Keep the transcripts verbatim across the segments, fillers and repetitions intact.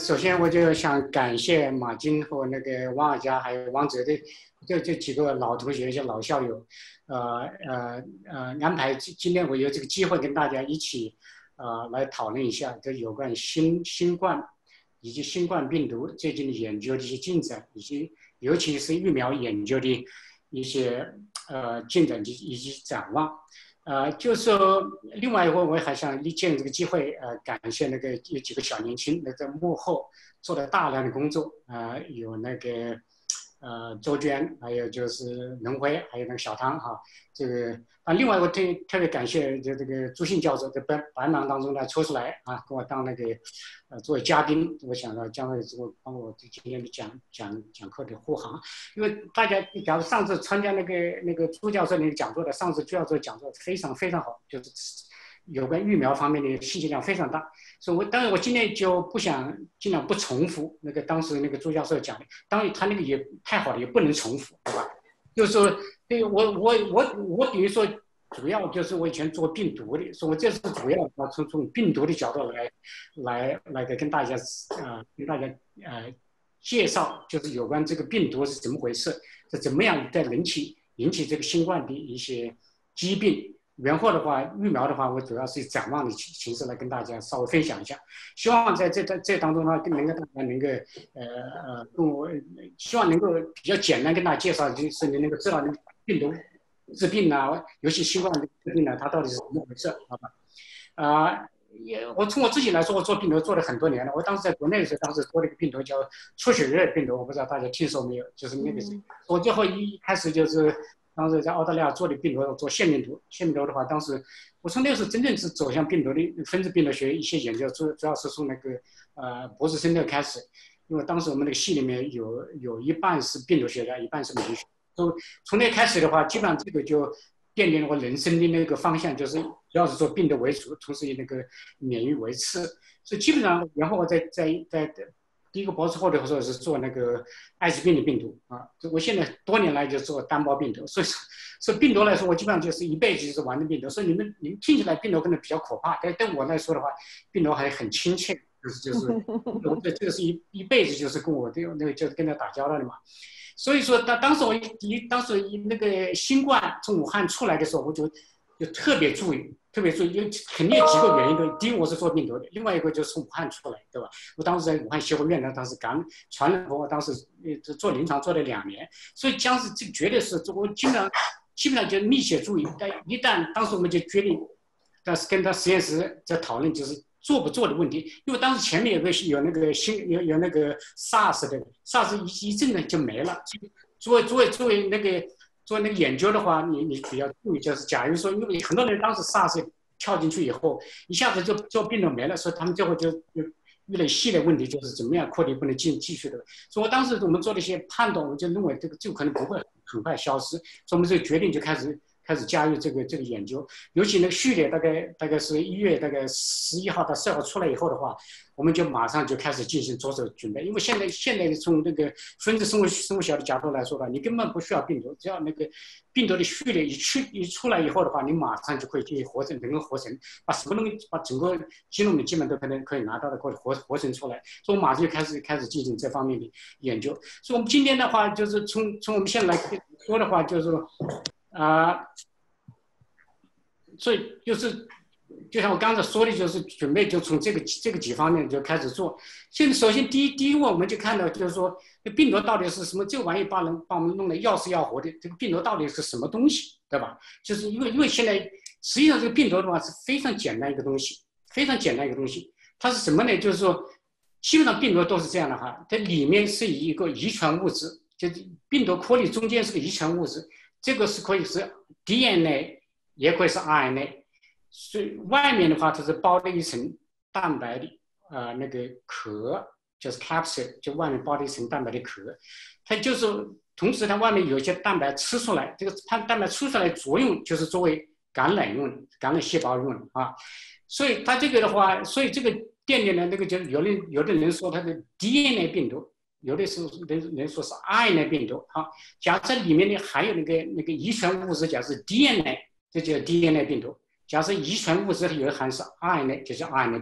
首先我就想感谢马金和那个王尔佳还有王哲的这这几个老同学、一些老校友，呃呃呃，安排今天我有这个机会跟大家一起呃来讨论一下这有关新新冠以及新冠病毒最近的研究的一些进展，以及尤其是疫苗研究的一些呃进展以及以及展望。呃，就是说，另外一个我还想借这个机会，呃，感谢那个有几个小年轻，那在幕后做了大量的工作，呃，有那个呃周娟，还有就是任辉，还有那个小汤哈，这个啊，另外我特特别感谢就这个朱信教授在百百忙当中呢抽出来啊，跟我当那个呃作为嘉宾，我想到将来之后帮我今天的讲讲讲课的护航。因为大家，假如上次参加那个那个朱教授那个讲座的，上次朱教授讲座非常非常好，就是有关疫苗方面的信息量非常大，所以我当然我今天就不想尽量不重复那个当时那个朱教授讲的，当然他那个也太好了，也不能重复，对吧？就是说，对我我我我比如说，主要就是我以前做病毒的，所以我这次主要从从病毒的角度来来来跟大家呃跟大家呃。介绍就是有关这个病毒是怎么回事，是怎么样在人体引起这个新冠的一些疾病。然后的话，疫苗的话，我主要是以展望的形式来跟大家稍微分享一下。希望在这这这当中呢，能够大家能够呃呃，跟我希望能够比较简单跟大家介绍，就是你能够知道那个病毒治病啊，尤其新冠治病呢，它到底是怎么回事，好吧？啊、呃。也，我从我自己来说，我做病毒做了很多年了。我当时在国内的时候，当时做了一个病毒叫出血热病毒，我不知道大家听说没有？就是那个，嗯、我最后一开始就是当时在澳大利亚做的病毒，做腺病毒。腺病毒的话，当时我从那个时候真正是走向病毒的分子病毒学一些研究，主主要是从那个呃博士生的开始，因为当时我们那个系里面有有一半是病毒学家，一半是免疫学。从从那开始的话，基本上这个就奠定了我人生的那个方向，就是主要是做病毒为主，同时以那个免疫为次。所以基本上，然后我在在在第一个博士后的时候是做那个艾滋病的病毒啊。我现在多年来就做单胞病毒，所以所以病毒来说，我基本上就是一辈子就是玩的病毒。所以你们你们听起来病毒可能比较可怕，但对我来说的话，病毒还很亲切，就是就是我这这个是一一辈子就是跟我这个那个就是跟他打交道的嘛。所以说，当当时我一当时那个新冠从武汉出来的时候，我就就特别注意，特别注意，因为肯定有几个原因的。第一，我是做病毒的；另外一个就是从武汉出来，对吧？我当时在武汉协和院呢，当时感传染过，我当时做临床做了两年，所以当时这个绝对是我基本上基本上就密切注意。但一旦当时我们就决定，但是跟他实验室在讨论，就是做不做的问题，因为当时前面有个有那个新有有那个 SARS 的 SARS 一一阵呢就没了。作为作为作为那个做那个研究的话，你你比较注意，就是假如说，因为很多人当时 SARS 跳进去以后，一下子就就病毒没了，所以他们最后就就遇了一系列问题，就是怎么样扩体不能继继续的。所以我当时我们做了一些判断，我就认为这个就可能不会很快消失，所以我们这个决定就开始。开始加入这个这个研究，尤其那个序列大概大概是一月大概十一号到十二号出来以后的话，我们就马上就开始进行着手准备。因为现在现在从那个分子生物生物学的角度来说的话，你根本不需要病毒，只要那个病毒的序列一去一出来以后的话，你马上就可以进行合成，能够合成，把什么东西把整个基因基本都可能可以拿到的，或者合合成出来。所以我马上就开始开始进行这方面的研究。所以我们今天的话，就是从从我们现在来说的话，就是说。啊、呃，所以就是就像我刚才说的，就是准备就从这个这个几方面就开始做。现在首先第一第一个我们就看到就是说，病毒到底是什么？这个玩意把人把我们弄得要死要活的，这个病毒到底是什么东西，对吧？就是因为因为现在实际上这个病毒的话是非常简单一个东西，非常简单一个东西。它是什么呢？就是说，基本上病毒都是这样的哈，它里面是一个遗传物质，就是病毒颗粒中间是个遗传物质。这个是可以是 D N A， 也可以是 R N A， 所以外面的话它是包了一层蛋白的呃那个壳，就是 capsid， 就外面包了一层蛋白的壳。它就是同时它外面有一些蛋白吃出来，这个蛋蛋白吃出来的作用就是作为感染用的，感染细胞用的啊。所以它这个的话，所以这个奠定了那个就是有人有的人说它的 D N A 病毒。有的是人人说是 R N A 病毒，好，假设里面呢还有那个那个遗传物质，假设 D N A， 这叫 D N A 病毒；假设遗传物质有的含是 R N A， 就叫 R N A 病毒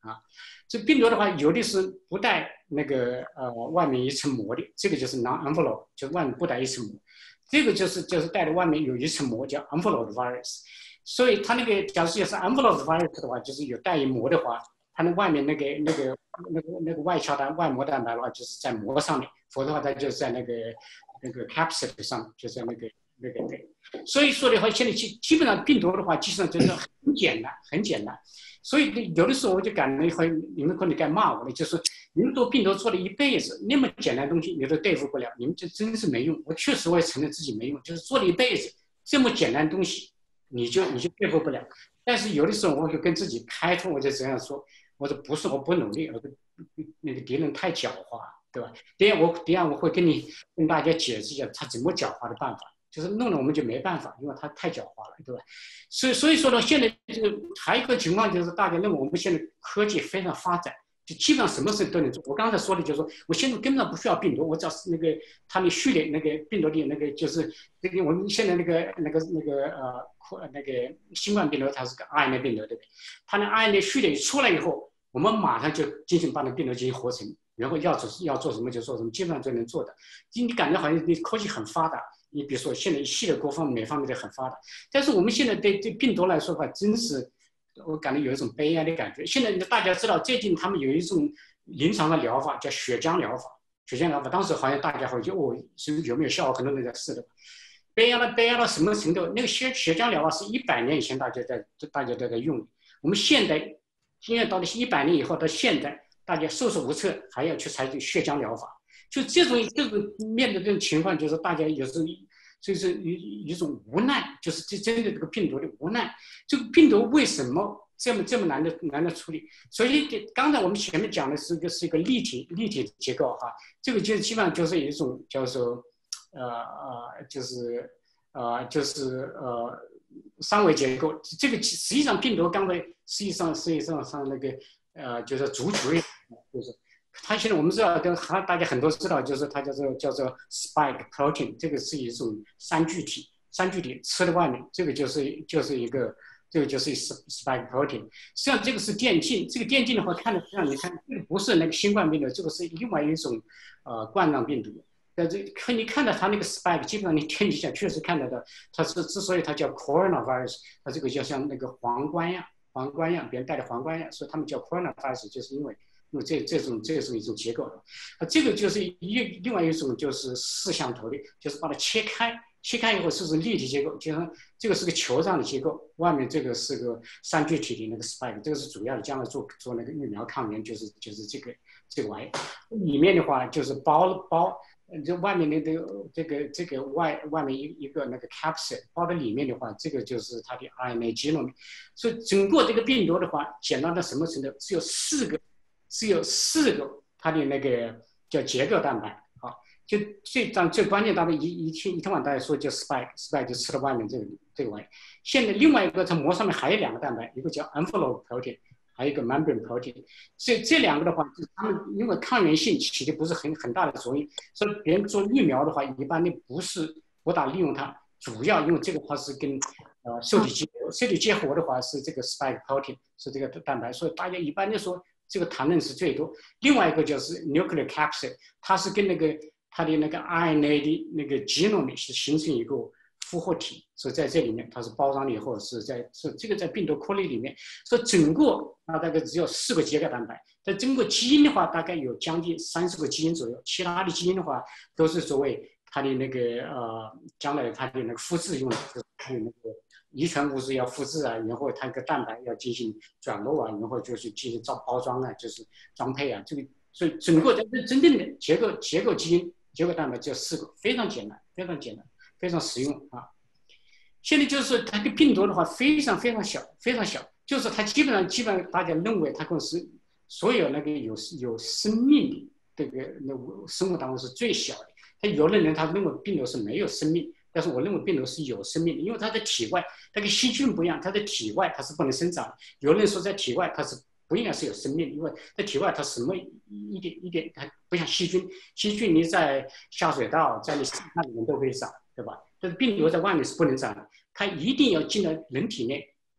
啊。这病毒的话，有的是不带那个呃外面一层膜的，这个就是 non-envelope， 就外面不带一层膜。这个就是就是带着外面有一层膜叫 envelope virus。所以它那个假如是 envelope virus 的话，就是有带一膜的话，它那外面那个那个那个那个外壳蛋外膜蛋白的话，就是在膜上面，否则的话它就在那个那个 capsid 上，就在那个那个对。所以说的话，现在基基本上病毒的话，基本上真的很简单，很简单。所以有的时候我就感觉会，你们可能该骂我了，就是你们做病毒做了一辈子，那么简单的东西你都对付不了，你们就真是没用。我确实我也承认自己没用，就是做了一辈子这么简单的东西，你就你就对付不了。但是有的时候我就跟自己开脱，我就这样说，我说不是我不努力，我说那个敌人太狡猾，对吧？等下我等下我会跟你跟大家解释一下他怎么狡猾的办法。就是弄了我们就没办法，因为他太狡猾了，对吧？所以所以说呢，现在这个还有一个情况就是，大家认为我们现在科技非常发展，就基本上什么事都能做。我刚才说的就是说，我现在根本上不需要病毒，我只要是那个它的序列那个病毒的那个就是那个我们现在那个那个那个呃那个新冠病毒它是个 R N A 病毒，对不对？它的 R N A 序列一出来以后，我们马上就进行把那病毒进行合成，然后要做要做什么就做什么，基本上就能做的。你感觉好像你科技很发达。你比如说，现在一系列各方面每方面都很发达，但是我们现在对对病毒来说的话，真是我感觉有一种悲哀的感觉。现在大家知道，最近他们有一种临床的疗法叫血浆疗法，血浆疗法当时好像大家会就哦，有没有效果？很多人在试的。悲哀了，悲哀到什么程度？那个血血浆疗法是一百年以前大家在大家都在用的，我们现在现在到了一百年以后到现在，大家束手无策，还要去采取血浆疗法。就这种这种面对这种情况，就是大家有时候就是一一种无奈，就是这针对这个病毒的无奈。这个病毒为什么这么这么难的难的处理？所以刚才我们前面讲的是一个是一个立体立体结构哈，这个就基本上就是一种叫做呃呃就是呃就是呃三维结构。这个实际上病毒刚才实际上实际上上那个呃就是足球就是。它现在我们知道，跟大家很多知道，就是它叫做叫做 spike protein， 这个是一种三聚体，三聚体吃的外面，这个就是就是一个，这个就是 spike protein。实际上这个是电镜，这个电镜的话看的让你看，这个不是那个新冠病毒，这个是另外一种呃冠状病毒。但这看你看到它那个 spike， 基本上你点几下确实看得到，它是之所以它叫 coronavirus， 它这个就像那个皇冠样，皇冠样，别人戴的皇冠样，所以他们叫 coronavirus， 就是因为。因为这这种这是一种结构，啊，这个就是一另外一种就是四象头的，就是把它切开，切开以后是种立体结构，就是这个是个球状的结构，外面这个是个三聚体的那个 spike， 这个是主要的，将来做做那个疫苗抗原就是就是这个这个玩意，里面的话就是包包，这外面的这个这个这个外外面一一个那个 capsid 包在里面的话，这个就是它的 R N A genome， 所以整个这个病毒的话，简单到什么程度？只有四个。是有四个它的那个叫结构蛋白啊，就最最最关键，大家一一天一天晚大家说叫 spike，spike 就吃了外面这个这个玩意。现在另外一个在膜上面还有两个蛋白，一个叫 envelope protein， 还有一个 membrane protein。这这两个的话，它们因为抗原性起的不是很很大的作用，所以别人做疫苗的话，一般的不是不大利用它，主要因为这个它是跟呃受体结合，受体结合的话是这个 spike protein 是这个蛋白，所以大家一般就说。这个谈论是最多。另外一个就是 nuclear capsid， 它是跟那个它的那个 R N A 的那个 genome 是形成一个复合体，所以在这里面它是包装了以后是在是这个在病毒颗粒里面，所以整个啊大概只有四个结构蛋白，在整个基因的话大概有将近三十个基因左右，其他的基因的话都是所谓它的那个呃将来它的那个复制用的，还有那个。遗传物质要复制啊，然后它一个蛋白要进行转录啊，然后就是进行造包装啊，就是装配啊，这个所以整个真正的结构结构基因结构蛋白只有四个，非常简单，非常简单，非常实用啊。现在就是它的病毒的话非常非常小，非常小，就是它基本上基本上大家认为它跟是所有那个有有生命的这个那生物当中是最小的。他有的人他认为病毒是没有生命。但是我认为病毒是有生命的，因为它在体外，它跟细菌不一样，它在体外它是不能生长的。有人说在体外它是不应该是有生命的，因为在体外它什么一点一点，它不像细菌，细菌你在下水道、在你那里面都可以长，对吧？但是病毒在外面是不能长的，它一定要进到人体内，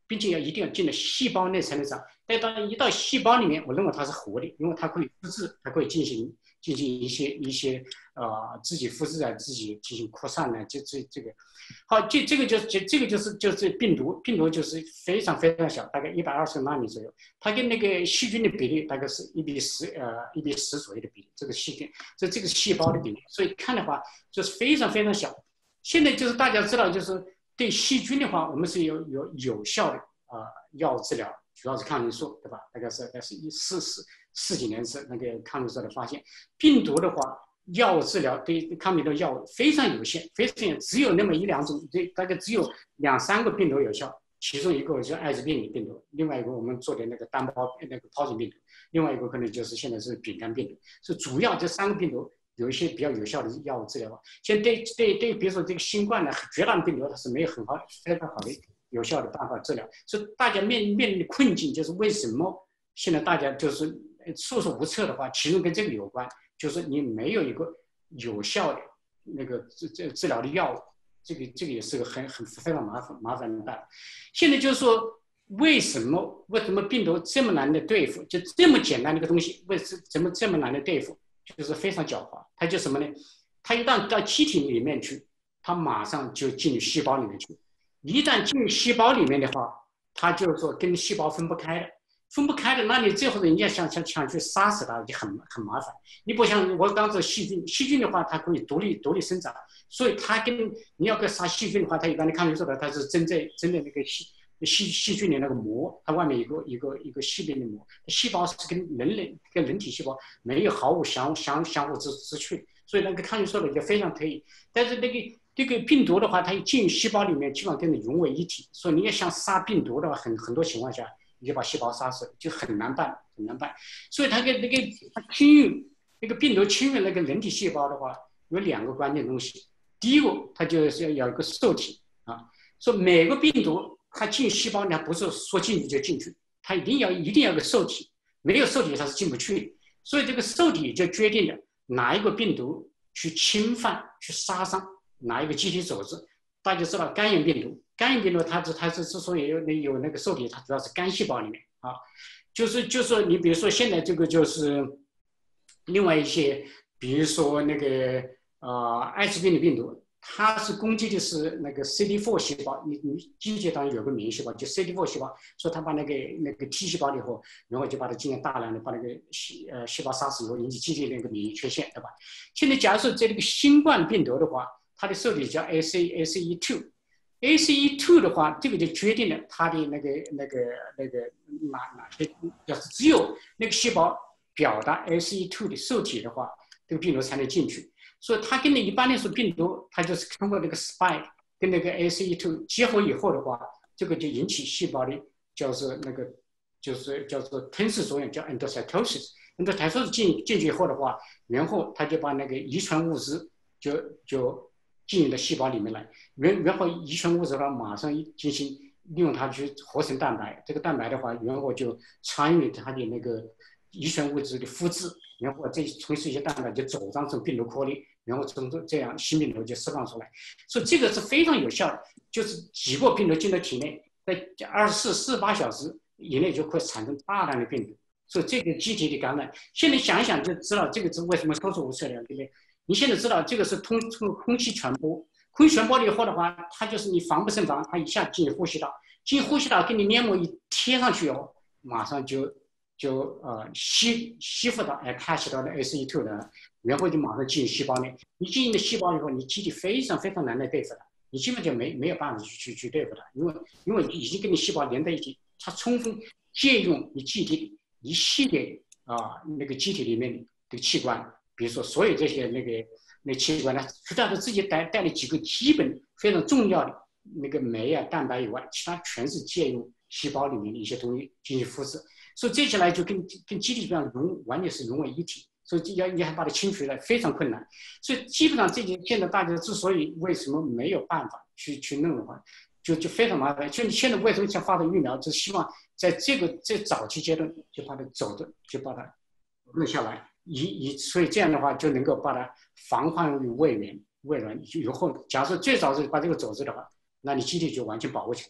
并且要一定要进了细胞内才能长。但当一到细胞里面，我认为它是活的，因为它可以复制，它可以进行进行一些一些呃自己复制啊，自己进行扩散呢，这这这个。好，这这个就这这个就是就是病毒，病毒就是非常非常小，大概一百二十纳米左右，它跟那个细菌的比例大概是一比十呃一比十左右的比例，这个细菌，这这个细胞的比例，所以看的话就是非常非常小。现在就是大家知道，就是对细菌的话，我们是有有有效的啊、呃、药物治疗，主要是抗生素，对吧？大概是大概是一四四四几年是那个抗生素的发现。病毒的话，药物治疗对抗病毒药物非常有限，非常有只有那么一两种，这大概只有两三个病毒有效，其中一个就是艾滋病病毒，另外一个我们做的那个单胞那个疱疹病毒，另外一个可能就是现在是丙肝病毒，是主要这三个病毒有一些比较有效的药物治疗。现在对对对，比如说这个新冠呢，绝大病毒它是没有很好非常好的有效的办法治疗，所以大家面面临的困境就是为什么现在大家就是束手无策的话，其中跟这个有关。就是你没有一个有效的那个治治治疗的药物，这个这个也是个很很非常麻烦麻烦的办法。现在就是说，为什么为什么病毒这么难的对付？就这么简单的一个东西，为什么这么难的对付？就是非常狡猾。它就什么呢？它一旦到机体里面去，它马上就进入细胞里面去。一旦进入细胞里面的话，它就是说跟细胞分不开的。分不开的，那你最后人家想想想去杀死它，就很很麻烦。你不像我刚才细菌，细菌的话，它可以独立独立生长，所以它跟你要跟杀细菌的话，它一般的抗生素的，它是针对针对那个细细细菌的那个膜，它外面一个一个一个细边的膜，细胞是跟人类跟人体细胞没有毫无相相相互之之处，所以那个抗生素的就非常可以。但是那个这个病毒的话，它一进入细胞里面，基本上跟你融为一体，所以你要想杀病毒的话，很很多情况下。你就把细胞杀死，就很难办，很难办。所以它跟那个它侵入那个病毒侵入那个人体细胞的话，有两个关键东西。第一个，它就是要有一个受体啊，说每个病毒它进细胞，它不是说进去就进去，它一定要一定要有个受体，没有受体它是进不去的。所以这个受体就决定了哪一个病毒去侵犯、去杀伤哪一个机体组织。大家知道肝炎病毒。肝炎病毒它是它是之所以有有那个受体，它主要是肝细胞里面啊，就是就是你比如说现在这个就是另外一些，比如说那个呃艾滋病的病毒，它是攻击的是那个 C D 四 细胞，你你机体当中有个免疫细胞，就 C D 四 细胞，所以它把那个那个 T 细胞以后，然后就把它进行大量的把那个细呃细胞杀死以后，引起机体那个免疫缺陷，对吧？现在假如说这个新冠病毒的话，它的受体叫 A C A C E 二。A C E 二 的话，这个就决定了它的那个那个那个哪哪些，要是只有那个细胞表达 A C E 二 的受体的话，这个病毒才能进去。所以它跟那一般的说病毒，它就是通过那个 spike 跟那个 A C E 二 结合以后的话，这个就引起细胞的叫做那个就是叫做吞噬作用，叫 endocytosis。endocytosis 进进去以后的话，然后它就把那个遗传物质就就进入到细胞里面来，然然后遗传物质的话马上进行利用它去合成蛋白，这个蛋白的话，然后就参与它的那个遗传物质的复制，然后这从这些蛋白就组装成病毒颗粒，然后从这样新病毒就释放出来，所以这个是非常有效的，就是几个病毒进到体内，在二十四、四十八小时以内就会产生大量的病毒，所以这个机体的感染，现在想一想就知道这个是为什么束手无策了，对不对？你现在知道这个是通通空气传播，空气传播了以后的话，它就是你防不胜防，它一下进呼吸道，进呼吸道给你黏膜一贴上去哦，马上就就呃吸吸附到哎 attach 到的 A C E 二 的，然后就马上进入细胞内。你进入了细胞以后，你机体非常非常难来对付它，你基本就没没有办法去去去对付它，因为因为已经跟你细胞连在一起，它充分借用你机体一系列啊、呃、那个机体里面的器官。比如说，所有这些那个那器官呢，除了它自己带带了几个基本非常重要的那个酶啊、蛋白以外，其他全是借用细胞里面的一些东西进行复制，所以这起来就跟跟基体上融完全是融为一体，所以要你还把它清除了非常困难。所以基本上这些现在大家之所以为什么没有办法去去弄的话，就就非常麻烦。就现在为什么想发展疫苗，就是希望在这个在早期阶段就把它走的就把它弄下来。以以所以这样的话就能够把它防患于未然，未然以后，假设最早是把这个组织的话，那你机体就完全保护起来。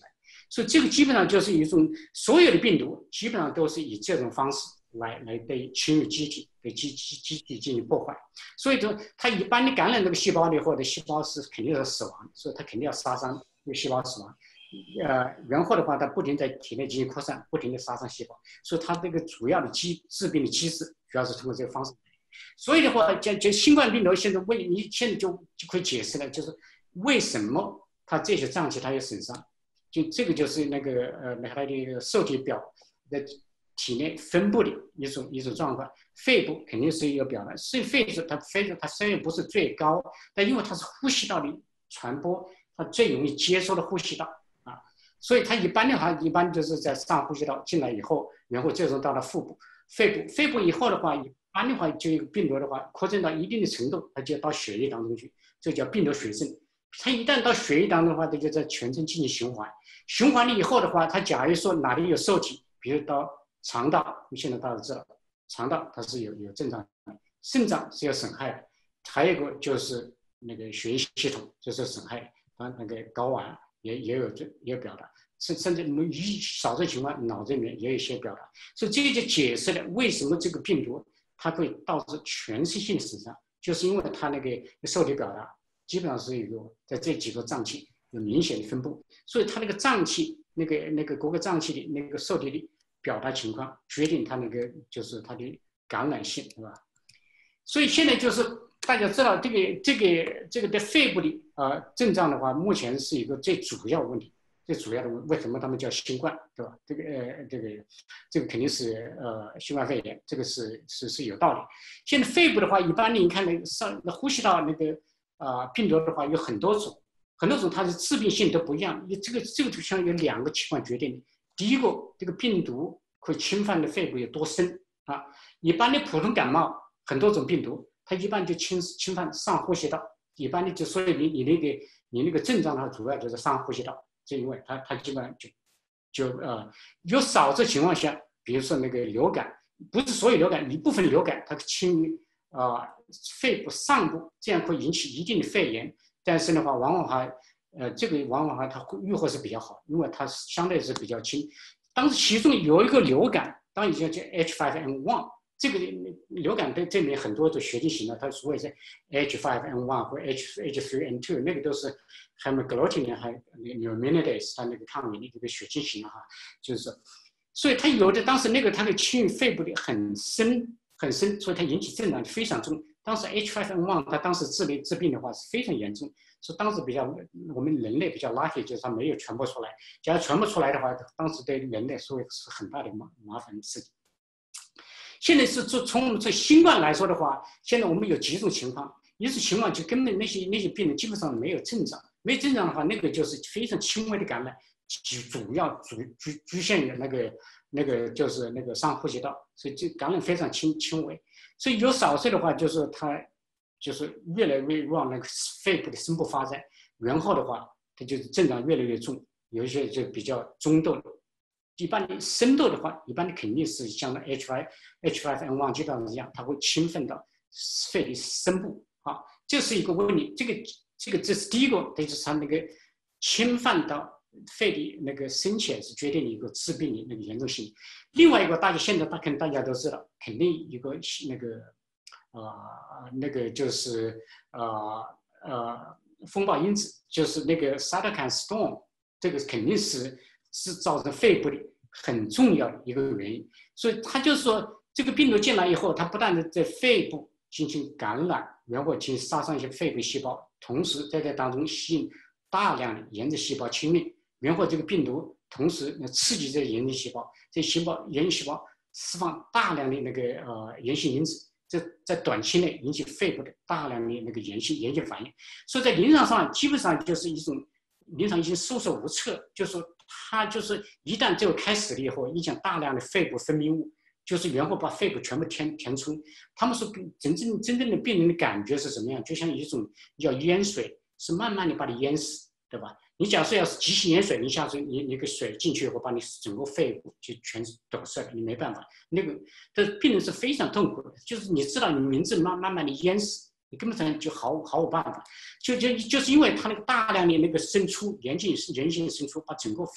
所以这个基本上就是一种所有的病毒基本上都是以这种方式来来对侵入机体，对机机机体进行破坏。所以说，它一般的感染这个细胞里或者细胞是肯定要死亡，所以它肯定要杀伤这个细胞死亡。呃，然后的话，它不停在体内进行扩散，不停的杀伤细胞，所以它这个主要的机致病的机制主要是通过这个方式。所以的话，就就新冠病毒现在为你现在就就可以解释了，就是为什么它这些脏器它有损伤，就这个就是那个呃它的一个受体表的体内分布的一种一种状况。肺部肯定是有表达，所以肺部它肺部它虽然不是最高，但因为它是呼吸道的传播，它最容易接收的呼吸道。所以它一般的话，一般就是在上呼吸道进来以后，然后最终到了腹部、肺部。肺部以后的话，一般的话，就有病毒的话扩散到一定的程度，它就到血液当中去，这叫病毒血症。它一旦到血液当中的话，它就在全身进行循环。循环了以后的话，它假如说哪里有受体，比如到肠道，现在大家知道，肠道它是有有症状的，肾脏是有损害的，还有一个就是那个血液系统就是损害的，啊，那个睾丸。也也有这也有表达，甚甚至一少数情况脑子里面也有一些表达，所以这就解释了为什么这个病毒它会导致全身性的损伤，就是因为它那个受体表达基本上是一个在这几个脏器有明显的分布，所以它那个脏器那个那个各个脏器的那个受体的表达情况决定它那个就是它的感染性，对吧？所以现在就是大家知道这个这个这个在肺部的呃症状的话，目前是一个最主要问题，最主要的为什么他们叫新冠，对吧？这个呃这个这个肯定是呃新冠肺炎，这个是是是有道理。现在肺部的话，一般你看那个上那呼吸道那个啊、呃、病毒的话有很多种，很多种它的致病性都不一样。这个这个就像有两个情况决定的，第一个这个病毒会侵犯的肺部有多深啊？一般的普通感冒很多种病毒。它一般就侵侵犯上呼吸道，一般的就所以你你那个你那个症状它主要就是上呼吸道，就因为它它基本上就就呃有少数情况下，比如说那个流感，不是所有流感，一部分流感它侵于啊、呃、肺部上部，这样会引起一定的肺炎，但是的话，往往还呃这个往往还它预后是比较好，因为它相对是比较轻。当时其中有一个流感，当然叫叫 H 五 N 一。这个流感对这里面很多的血清型的，它所谓是 H 五 N 一 或 H H 三 N 二，那个都是 hemagglutinin 还 neuraminidase 它那个抗原的这个血清型哈，就是，所以它有的当时那个它的侵入肺部的很深很深，所以它引起症状非常重。当时 H 五 N 一 它当时治理治病的话是非常严重，所以当时比较我们人类比较 lucky， 就是它没有传播出来。假如传播出来的话，当时对人类说是很大的麻麻烦的事情。现在是从这新冠来说的话，现在我们有几种情况，一种情况就根本那些那些病人基本上没有症状，没症状的话，那个就是非常轻微的感染，主要主局局限于那个那个就是那个上呼吸道，所以这感染非常轻轻微。所以有少数的话，就是它就是越来越往那个肺部的深部发展，然后的话，它就是症状越来越重，有一些就比较中度的。一般的深度的话，一般的肯定是像 H 五 H 五 N 一基本上一样，它会侵犯到肺的深部啊，这是一个问题。这个这个这是第一个，这就是它那个侵犯到肺的那个深浅是决定一个致病的那个严重性。另外一个，大家现在大可能大家都知道，肯定一个那个啊、呃、那个就是啊 呃, 呃风暴因子，就是那个 cytokine storm， 这个肯定是。是造成肺部的很重要的一个原因，所以他就是说，这个病毒进来以后，它不但在肺部进行感染，然后进行杀伤一些肺部细胞，同时在这当中吸引大量的炎症细胞侵入，然后这个病毒同时刺激这些炎症细胞，这些细胞炎症细胞释放大量的那个呃炎性因子，这在短期内引起肺部的大量的那个炎性炎性反应，所以在临床上基本上就是一种临床已经束手无策，就是说。它就是一旦这个开始了以后，影响大量的肺部分泌物，就是然后把肺部全部填填充。他们说真正真正的病人的感觉是什么样？就像一种叫淹水，是慢慢的把你淹死，对吧？你假设要是急性淹水，你下次你你个水进去以后，把你整个肺部就全堵塞了，你没办法。那个这病人是非常痛苦的，就是你知道你名字慢慢慢的淹死。你根本上就毫毫无办法，就就就是因为它那个大量的那个渗出，炎性炎性渗出，把整个肺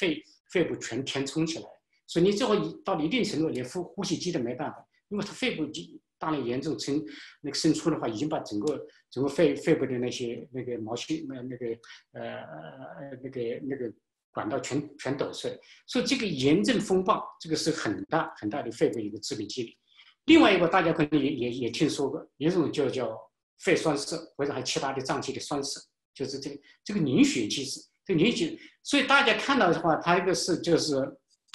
肺部全填充起来，所以你最后到了一定程度，连呼呼吸机都没办法，因为它肺部大量严重渗那个渗出的话，已经把整个整个肺肺部的那些那个毛细那那个呃那个那个管道全全堵塞了，所以这个炎症风暴这个是很大很大的肺部一个致病机理。另外一个大家可能也也也听说过，有一种就叫肺栓塞，或者还其他的脏器的栓塞，就是这个这个凝血机制，这个凝血，所以大家看到的话，它一个是就是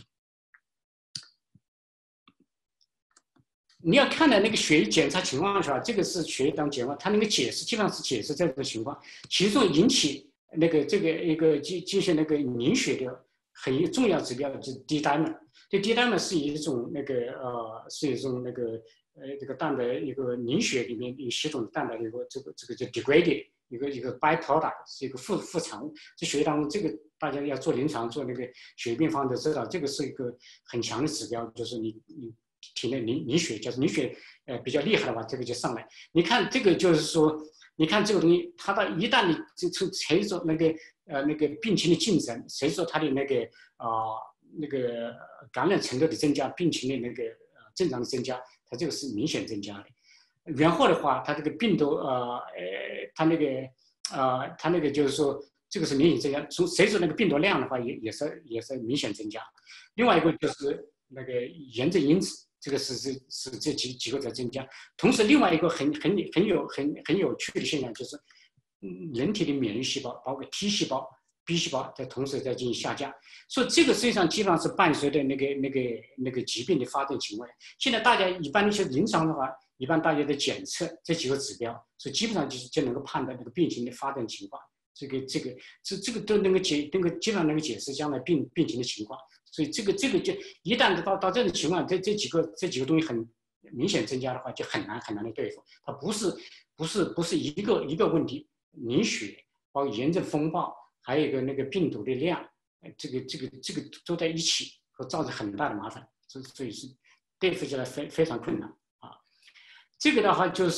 你要看的那个血液检查情况是吧？这个是血液当检查，它那个解释基本上是解释这种情况，其中引起那个这个一个进进行那个凝血的很重要指标就是 D-dimer。这 D-dimer 是一种那个呃，是一种那个呃这个蛋白一个凝血里面一个系统蛋白的一个这个这个叫 degraded 一个一个 byproduct 是一个副副产物。在血液当中，这个大家要做临床做那个血液病方都知道，这个是一个很强的指标，就是你你体内凝凝血，就是凝血呃比较厉害的话，这个就上来。你看这个就是说，你看这个东西，它到一旦你从随着那个呃那个病情的进展，随着它的那个啊。呃那个感染程度的增加，病情的那个呃症状的增加，它这个是明显增加的。然后的话，它这个病毒呃呃，它那个呃它那个就是说，这个是明显增加。从随着那个病毒量的话，也也是也是明显增加。另外一个就是那个炎症因子，这个是是是这几几个在增加。同时，另外一个很很很有很很有趣的现象就是，人体的免疫细胞，包括 T 细胞。B 细胞在同时在进行下降，所以这个实际上基本上是伴随着那个那个那个疾病的发展情况。现在大家一般一些临床的话，一般大家的检测这几个指标，所以基本上就是就能够判断这个病情的发展情况。这个这个这这个都能够解，那个基本上能够解释将来病病情的情况。所以这个这个就一旦到到这种情况，这这几个这几个东西很明显增加的话，就很难很难的对付。它不是不是不是一个一个问题，凝血包括炎症风暴。还有一个那个病毒的量，这个这个这个都在一起，会造成很大的麻烦，所以所以是对付起来非非常困难啊。这个的话就是，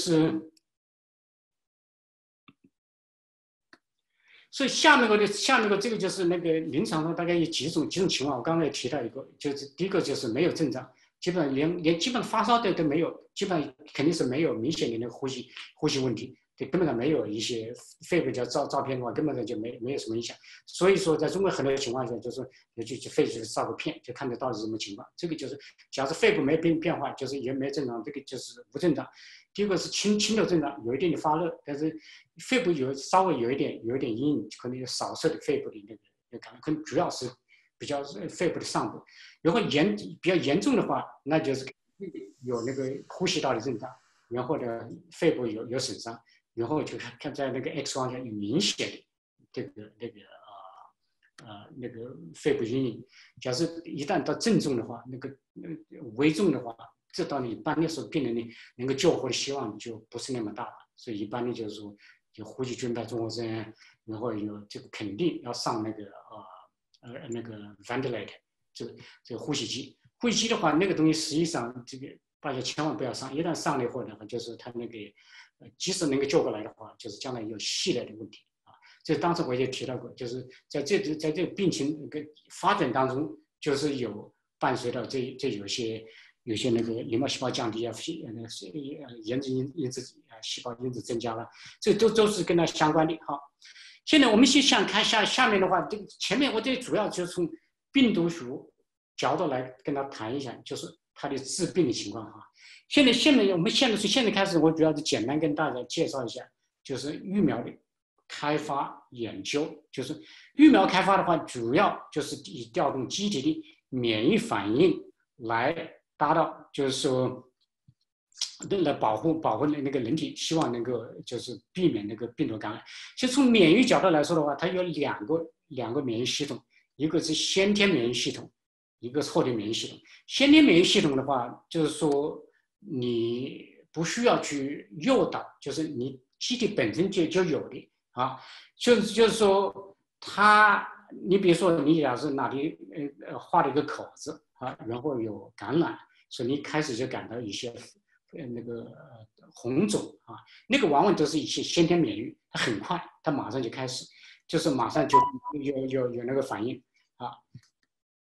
所以下面个的下面个这个就是那个临床上大概有几种几种情况，我刚才也提到一个，就是第一个就是没有症状，基本上连连基本发烧的都没有，基本上肯定是没有明显的那个呼吸呼吸问题。对，根本上没有一些肺部叫照照片的话，根本上就没没有什么影响。所以说，在中国很多情况下，就是就就肺就是照个片，就看得到是什么情况。这个就是，假如是肺部没变变化，就是也没症状，这个就是无症状。第二个是轻轻的症状，有一点的发热，但是肺部有稍微有一点有一点阴影，可能有少数的肺部的那个那感染，可能主要是比较肺部的上部。如果严比较严重的话，那就是有那个呼吸道的症状，然后呢，肺部有有损伤。然后就看在那个 X 光下有明显的这个那个呃呃那个肺部阴影。假设一旦到症重的话，那个呃危重的话，这到你一般的时候病人呢能够救活的希望就不是那么大了。所以一般的就是说，就呼吸均排综合征，然后有这个肯定要上那个呃呃那个 ventilator 这个这个呼吸机。呼吸机的话，那个东西实际上这个大家千万不要上，一旦上了以后的话，就是它那个。即使能够救过来的话，就是将来有系列的问题啊。这当时我也提到过，就是在这在这个病情那个发展当中，就是有伴随到这这有些有些那个淋巴细胞降低啊，那是炎症因因子啊细胞因子增加了，这都都是跟它相关的。好，现在我们先想看下下面的话，这个前面我这主要就是从病毒学角度来跟他谈一下，就是它的致病的情况哈。现在，现在我们现在从现在开始，我主要是简单跟大家介绍一下，就是疫苗的开发研究。就是疫苗开发的话，主要就是以调动机体的免疫反应来达到，就是说，来保护保护那个人体，希望能够就是避免那个病毒感染。其实从免疫角度来说的话，它有两个两个免疫系统，一个是先天免疫系统，一个是后天免疫系统。先天免疫系统的话，就是说。你不需要去诱导，就是你机体本身就就有的啊，就是就是说，它，你比如说你假设哪里呃画了一个口子啊，然后有感染，所以你开始就感到一些呃那个红肿啊，那个往往都是一些先天免疫，它很快，它马上就开始，就是马上就有有有那个反应啊。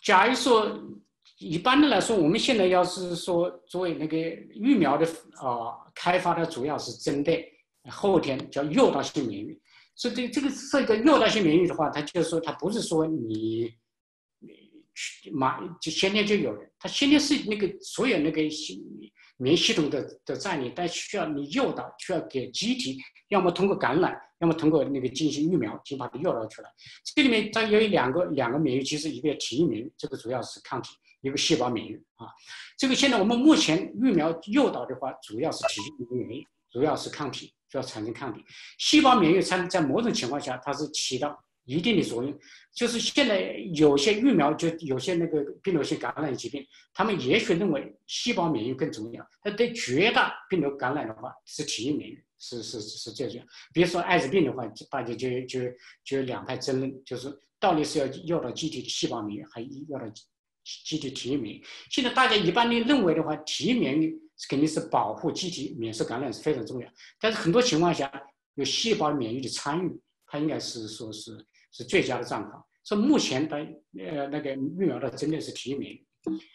假如说一般的来说，我们现在要是说作为那个疫苗的啊、呃、开发的，主要是针对后天叫诱导性免疫。所以这这个涉及到诱导性免疫的话，它就是说它不是说你马就先天就有的，它先天是那个所有那个免疫系统的的占领，但需要你诱导，需要给机体，要么通过感染，要么通过那个进行疫苗，进行把它诱导出来。这里面它有两个两个免疫机制，一个体液免疫，这个主要是抗体；一个细胞免疫啊。这个现在我们目前疫苗诱导的话，主要是体液免疫，主要是抗体，主要产生抗体。细胞免疫在在某种情况下，它是起到一定的作用，就是现在有些疫苗，就有些那个病毒性感染疾病，他们也许认为细胞免疫更重要，但对绝大病毒感染的话是体液免疫，是是是这样。比如说艾滋病的话，大家就就就有两派争论，就是到底是要诱导机体的细胞免疫，还是诱导机体体液免疫？现在大家一般的认为的话，体液免疫肯定是保护机体免受感染是非常重要，但是很多情况下有细胞免疫的参与，它应该是说是。是最佳的状况。所以目前的呃那个疫苗的针对是体液免疫。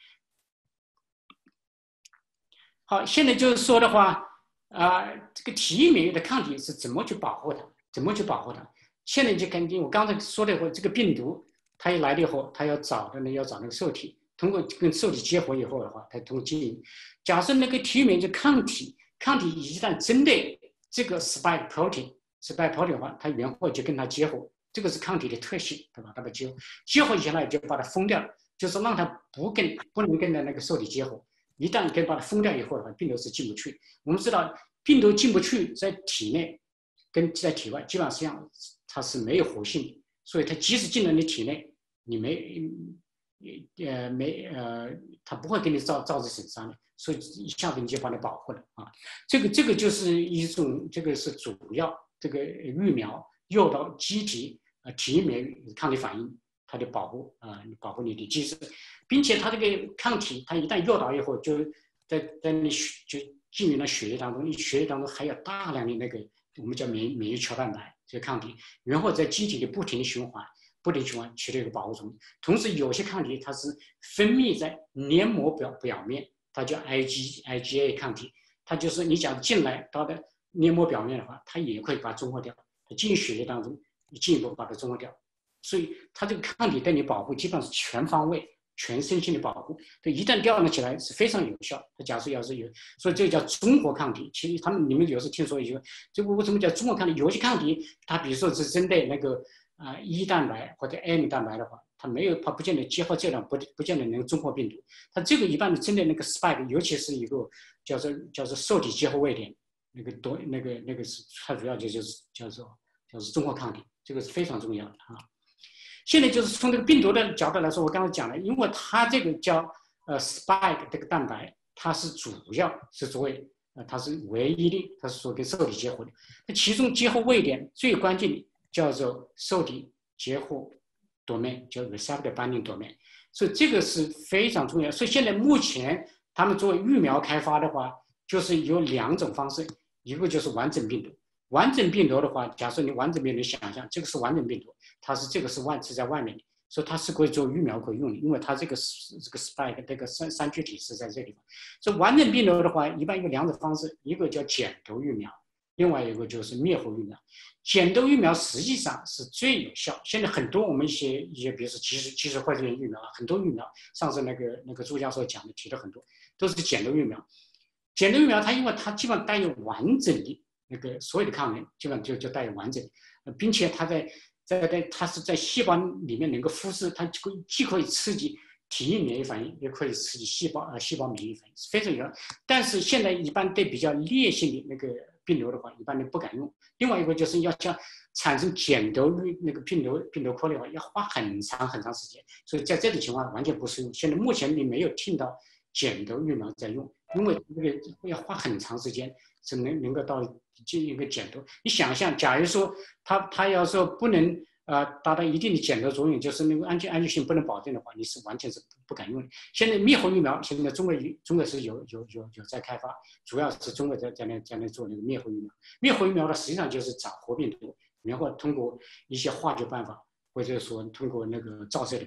好，现在就是说的话，啊、呃，这个体液免疫的抗体是怎么去保护它？怎么去保护它？现在就根据我刚才说的，这个病毒它一来了以后，它要找的呢要找那个受体，通过跟受体结合以后的话，它通过基因。假设那个体液免疫的抗体，抗体一旦针对这个 spike protein，spike protein 的话，它原货就跟它结合。这个是抗体的特性，对吧？它把结合结合起来就把它封掉，就是让它不跟不能跟那个受体结合。一旦跟把它封掉以后的话，病毒是进不去。我们知道，病毒进不去，在体内跟在体外基本上它是没有活性的，所以它即使进了你体内，你没呃没呃，它不会给你造造成损伤的，所以一下子你就把它保护了啊。这个这个就是一种，这个是主要这个疫苗。诱导机体呃体液免疫抗体反应，它的保护啊、呃，保护你的机制，并且它这个抗体，它一旦诱导以后，就在在你血就进入了血液当中，你血液当中还有大量的那个我们叫免免疫球蛋白这个抗体，然后在机体里不停的循环，不停循环起到一个保护作用。同时，有些抗体它是分泌在黏膜表表面，它叫 I G I G A 抗体，它就是你讲进来到的黏膜表面的话，它也会把它中和掉。进血液当中，你进一步把它中和掉，所以它这个抗体对你保护基本上是全方位、全身心的保护。它一旦调动起来是非常有效。它假设要是有，所以这个叫综合抗体。其实他们你们有时听说一个，这个为什么叫综合抗体？有些抗体它比如说是针对那个啊、呃、E 蛋白或者 M 蛋白的话，它没有，它不见得结合这样不不见得能中和病毒。它这个一般的针对那个 spike， 尤其是一个叫做叫做受体结合位点。那个多那个那个是它主要就就是叫做就是综合抗体，这个是非常重要的啊。现在就是从这个病毒的角度来说，我刚才讲了，因为它这个叫呃 spike 这个蛋白，它是主要是作为呃它是唯一的，它是说跟受体结合的。那其中结合位点最关键的叫做受体结合多面，叫 receptor binding 多面，所以这个是非常重要。所以现在目前他们作为疫苗开发的话，就是有两种方式。一个就是完整病毒，完整病毒的话，假设你完整病毒，你想象这个是完整病毒，它是这个是外是在外面的，所以它是可以做疫苗可以用的，因为它这个这个 spike 这个三三聚体是在这地方。所以完整病毒的话，一般有两种方式，一个叫减毒疫苗，另外一个就是灭活疫苗。减毒疫苗实际上是最有效。现在很多我们一些一些，比如说即时即时会诊疫苗，很多疫苗，上次那个那个朱教授讲的提了很多，都是减毒疫苗。减毒疫苗它因为它基本上带有完整的那个所有的抗原，基本上就就带有完整的，并且它在在在它是在细胞里面能够复制，它既可以刺激体液免疫反应，也可以刺激细胞啊、呃、细胞免疫反应，是非常有效。但是现在一般对比较烈性的那个病毒的话，一般人不敢用。另外一个就是要像产生减毒那个病毒病毒颗粒的话，要花很长很长时间，所以在这种情况完全不适用。现在目前你没有听到减毒疫苗在用。因为这个要花很长时间，是能能够到进行一个减毒。你想象，假如说它它要说不能呃达到一定的减毒作用，就是那个安全安全性不能保证的话，你是完全是不敢用的。现在灭活疫苗，现在中国中国是有有有有在开发，主要是中国在在那在那做那个灭活疫苗。灭活疫苗呢，实际上就是找活病毒，然后通过一些化学办法，或者说通过那个照射的办法，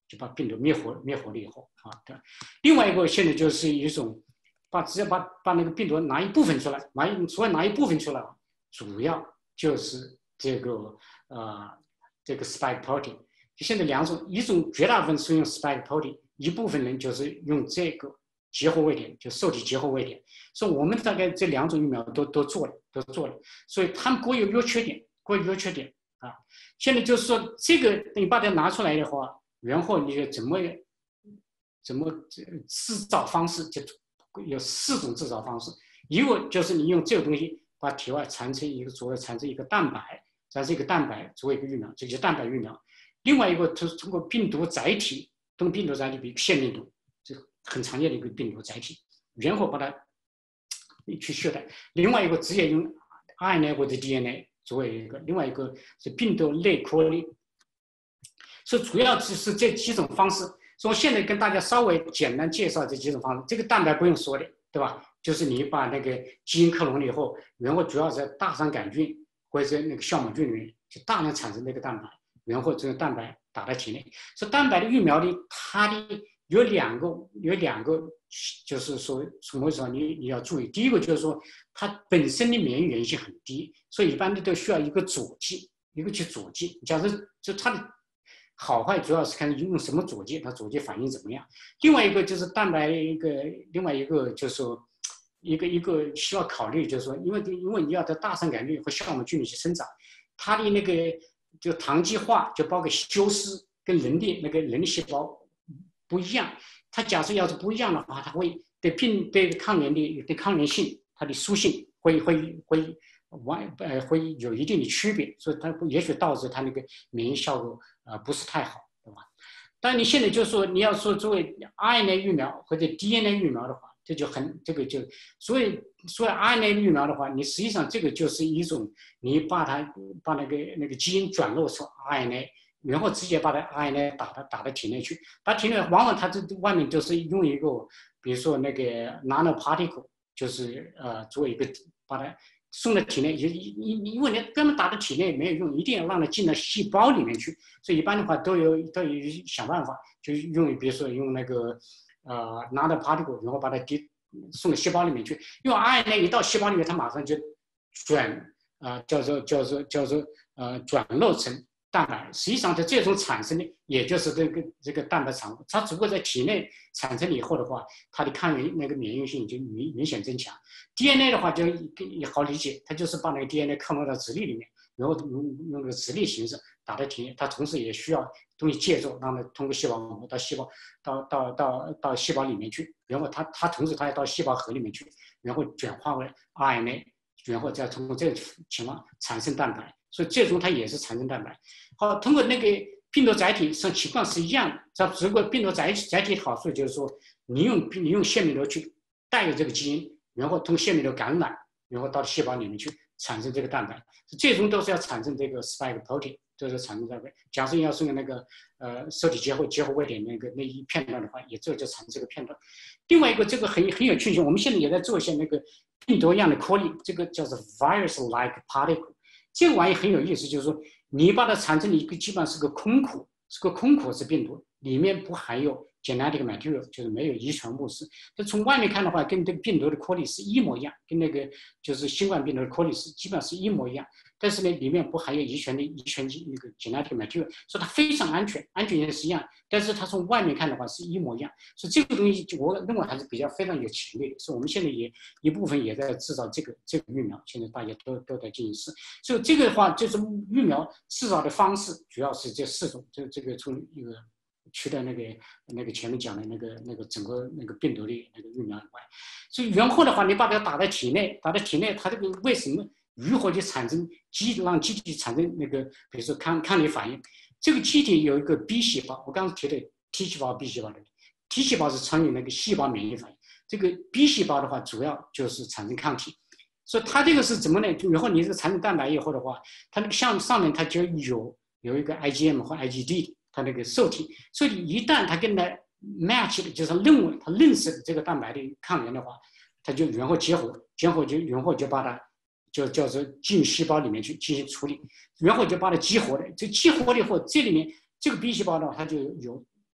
就把病毒灭活灭活了以后啊。对，另外一个现在就是一种把只要把把那个病毒拿一部分出来，拿一除了拿一部分出来，主要就是这个呃这个 spike protein。现在两种，一种绝大部分是用 spike protein， 一部分人就是用这个结合位点，就受体结合位点。所以我们大概这两种疫苗都都做了，都做了，所以他们各有优缺点，各有优缺点啊。现在就是说，这个你把它拿出来的话，然后你就怎么怎么制造方式，就有四种制造方式。一个就是你用这个东西把体外产生一个，主要产生一个蛋白，产生一个蛋白作为一个疫苗，这就是蛋白疫苗。另外一个就是通过病毒载体，通过病毒载体，比如腺病毒，这很常见的一个病毒载体，然后把它去取代。另外一个直接用 R N A 或者 D N A 作为一个，另外一个是病毒类颗粒。所以主要是这几种方式。所以我现在跟大家稍微简单介绍这几种方式。这个蛋白不用说的，对吧？就是你把那个基因克隆了以后，然后主要在大肠杆菌或者那个酵母菌里面，就大量产生那个蛋白。然后这个蛋白打在体内，所以蛋白的疫苗的它的有两个有两个，就是说什么时候你你要注意，第一个就是说它本身的免疫原性很低，所以一般的都需要一个佐剂，一个去佐剂。假如就它的好坏主要是看用什么佐剂，它佐剂反应怎么样。另外一个就是蛋白一个，另外一个就是说一个一个需要考虑，就是说因为因为你要在大肠杆菌和酵母菌里去生长，它的那个。就糖基化，就包括修饰跟人的那个人的细胞不一样。它假设要是不一样的话，它会对病对抗原的对抗原性，它的属性会会会完呃会有一定的区别，所以它也许导致它那个免疫效果呃不是太好，对吧？但你现在就说你要说作为 R N A 疫苗或者 D N A 疫苗的话，这就很这个就所以所以 R N A 疫苗的话，你实际上这个就是一种你把它把那个那个基因转录成 R N A， 然后直接把它 R N A 打到打到体内去，打体内往往它这外面就是用一个比如说那个 nanoparticle， 就是呃作为一个把它送到体内，因因为你根本打到体内没有用，一定要让它进到细胞里面去，所以一般的话都有都有想办法，就是用比如说用那个。呃，拿到 particle， 然后把它滴送到细胞里面去。因为 R N A 一到细胞里面，它马上就转呃叫做叫做叫做呃转录成蛋白。实际上，它这种产生的，也就是这个这个蛋白产物，它只不过在体内产生以后的话，它的抗原那个免疫性就明明显增强。D N A 的话就也好理解，它就是把那个 D N A 克隆到直粒里面，然后用用那个直粒形式打在体内，它同时也需要东西介入，让它通过细胞膜到细胞到到到到细胞里面去，然后它它同时它要到细胞核里面去，然后转化为 R N A， 然后再通过这个情况产生蛋白，所以最终它也是产生蛋白。好，通过那个病毒载体上情况是一样的，只不过病毒载体载体的好处就是说，你用你用腺病毒去带有这个基因，然后通过腺病毒感染，然后到细胞里面去产生这个蛋白，最终都是要产生这个 spike protein。就是产生蛋白。假设要是用那个呃受体结合结合位点那个那一片段的话，也这就产生这个片段。另外一个这个很很有趣，我们现在也在做一些那个病毒一样的颗粒，这个叫做 virus-like particle。这个玩意很有意思，就是说你把它产生的一个基本上是个空壳，是个空壳是病毒，里面不含有 genetic material， 就是没有遗传物质。这从外面看的话，跟这个病毒的颗粒是一模一样，跟那个就是新冠病毒的颗粒是基本上是一模一样。但是呢，里面不含有遗传的遗传那个 genetic material， 所以它非常安全，安全性是一样。但是它从外面看的话是一模一样，所以这个东西我认为还是比较非常有潜力的。所以我们现在也一部分也在制造这个这个疫苗，现在大家都都在进行试。所以这个的话，就是疫苗制造的方式主要是这四种，这这个从一个取代那个那个前面讲的那个那个整个那个病毒的那个疫苗以外，所以然后的话，你把它打在体内，打在体内，它这个为什么？如何去产生机让机体产生那个，比如说抗抗体反应？这个机体有一个 B 细胞，我刚刚提的 T 细胞、B 细胞的 ，T 细胞是参与那个细胞免疫反应，这个 B 细胞的话，主要就是产生抗体。所以它这个是怎么呢？就以后你这个产生蛋白以后的话，它那个像上面它就有有一个 I G M 和 I G D， 它那个受体，受体一旦它跟它 match 的，就是认为它认识的这个蛋白的抗原的话，它就然后结合，结合就然后就把它。就叫做进细胞里面去进行处理，然后就把它激活了。这激活了以后，这里面这个 B 细胞呢，它就有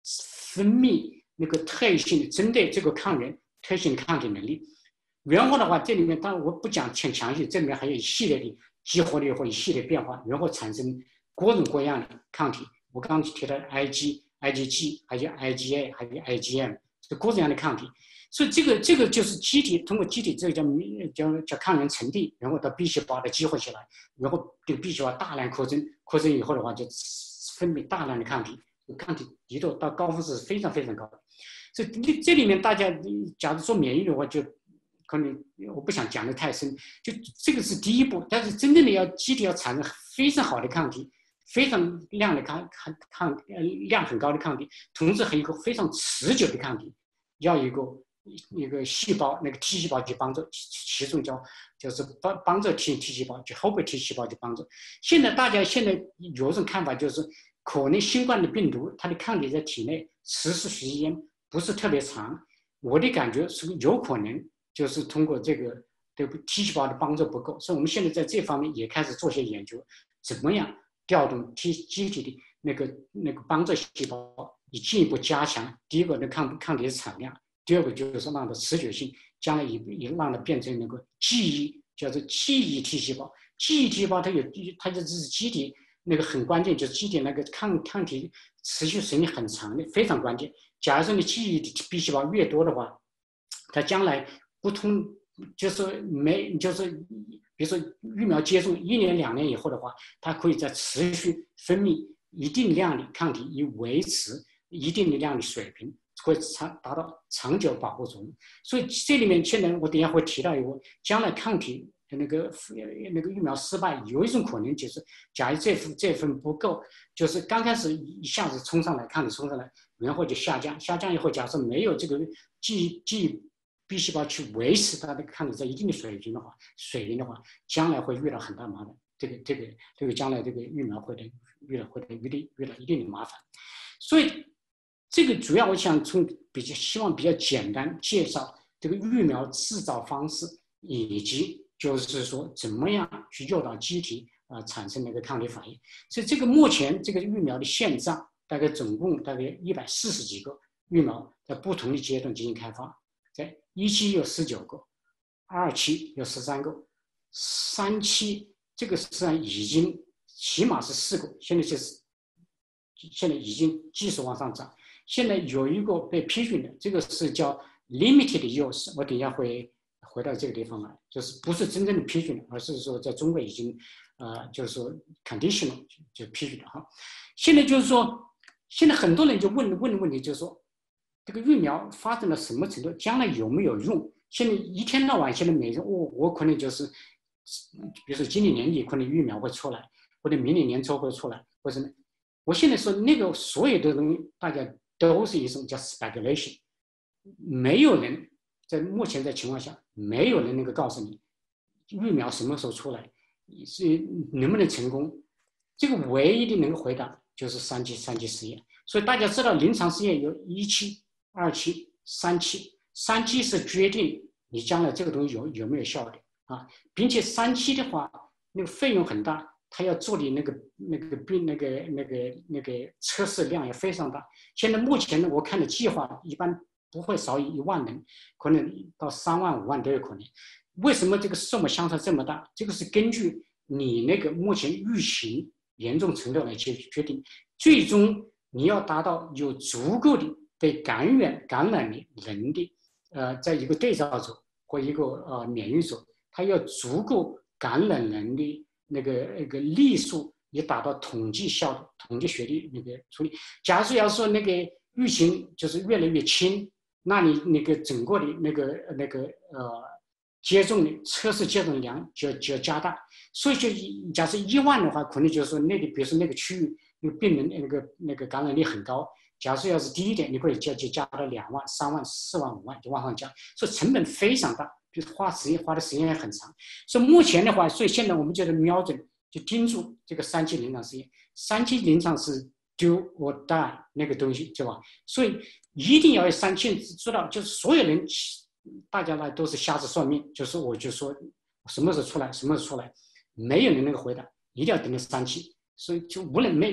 分泌那个特异性的针对这个抗原特异性的抗体能力。原货的话，这里面当然我不讲很详细，这里面还有一系列的激活率或一系列变化，然后产生各种各样的抗体。我刚刚提到 IgG、IgG， 还有 IgA， 还有 IgM， 这各种各样的抗体。所以这个这个就是机体通过机体这个叫叫叫抗原沉淀，然后到 B 细胞的激活起来，然后对 B 细胞大量扩增，扩增以后的话就分泌大量的抗体，抗体滴度到高峰值是非常非常高的。所以这里面大家假如说免疫的话，就可能我不想讲得太深，就这个是第一步，但是真正的要机体要产生非常好的抗体，非常量的抗抗抗呃量很高的抗体，同时还有一个非常持久的抗体，要有一个一个细胞那个 T 细胞去帮助，其中叫就是帮帮助 T T 细胞，就后备 T 细胞去帮助。现在大家现在有一种看法就是，可能新冠的病毒它的抗体在体内持续时间不是特别长，我的感觉是有可能。就是通过这个对 T 细胞的帮助不够，所以我们现在在这方面也开始做些研究，怎么样调动 T 机体的那个那个帮助细胞，以进一步加强第一个的抗抗体的产量，第二个就是让它持久性，将来也也让它变成那个记忆，叫做记忆 T 细胞。记忆 T 细胞它有它就是机体那个很关键，就是机体那个抗抗体持续时间很长的，非常关键。假如说你记忆的 B 细胞越多的话，它将来不通就是没就是比如说疫苗接种一年两年以后的话，它可以在持续分泌一定量的抗体，以维持一定的量的水平，会长达到长久保护作用。所以这里面现在我等一下会提到一个，将来抗体的那个那个疫苗失败，有一种可能就是，假如这份这份不够，就是刚开始一下子冲上来，抗体冲上来，然后就下降，下降以后，假设没有这个记记。B 细胞去维持它的抗体在一定的水平的话，水平的话，将来会遇到很大麻烦。这个这个这个将来这个疫苗会的遇到会的遇到遇到一定的麻烦。所以这个主要我想从比较希望比较简单介绍这个疫苗制造方式，以及就是说怎么样去诱导机体啊、呃、产生那个抗体反应。所以这个目前这个疫苗的现状大概总共大概一百四十几个疫苗在不同的阶段进行开发。在一期有十九个，二期有十三个，三期这个实际上已经起码是四个，现在就是现在已经继续往上涨。现在有一个被批准的，这个是叫 limited use， 我等一下会回到这个地方来，就是不是真正的批准，而是说在中国已经呃就是说 conditional 就批准了哈。现在就是说，现在很多人就问问的问题就是说。这个疫苗发展到什么程度？将来有没有用？现在一天到晚，现在每人我我可能就是，比如说今年年底可能疫苗会出来，或者明年年初会出来，或者我现在说那个所有的东西，大家都是一种叫 speculation， 没有人在目前的情况下，没有人能够告诉你疫苗什么时候出来，是能不能成功。这个唯一的能够回答就是三期三期实验。所以大家知道，临床试验有一期。二期、三期，三期是决定你将来这个东西有有没有效的啊，并且三期的话，那个费用很大，它要做的那个那个病那个那个那个测试量也非常大。现在目前呢，我看的计划一般不会少于一万人，可能到三万、五万都有可能。为什么这个数目相差这么大？这个是根据你那个目前疫情严重程度来决决定，最终你要达到有足够的。被感染感染的人的，呃，在一个对照组或一个呃免疫组，它要足够感染人的那个那个例数，也达到统计效果、统计学的那个处理。假如要说那个疫情就是越来越轻，那你那个整个的那个那个呃接种的测试接种量就就要加大。所以就假设一万的话，可能就是说那个比如说那个区域那个病人那个那个感染率很高。假设要是低一点，你可以加就加到两万、三万、四万、五万，就往上加，所以成本非常大，就是花时间花的时间也很长。所以目前的话，所以现在我们就是瞄准，就盯住这个三期临床试验。三期临床是 do or die 那个东西，对吧？所以一定要有三期知道，就是所有人，大家呢都是瞎子算命，就是我就说什么时候出来，什么时候出来，没有人能够回答，一定要等到三期。所以就无论没。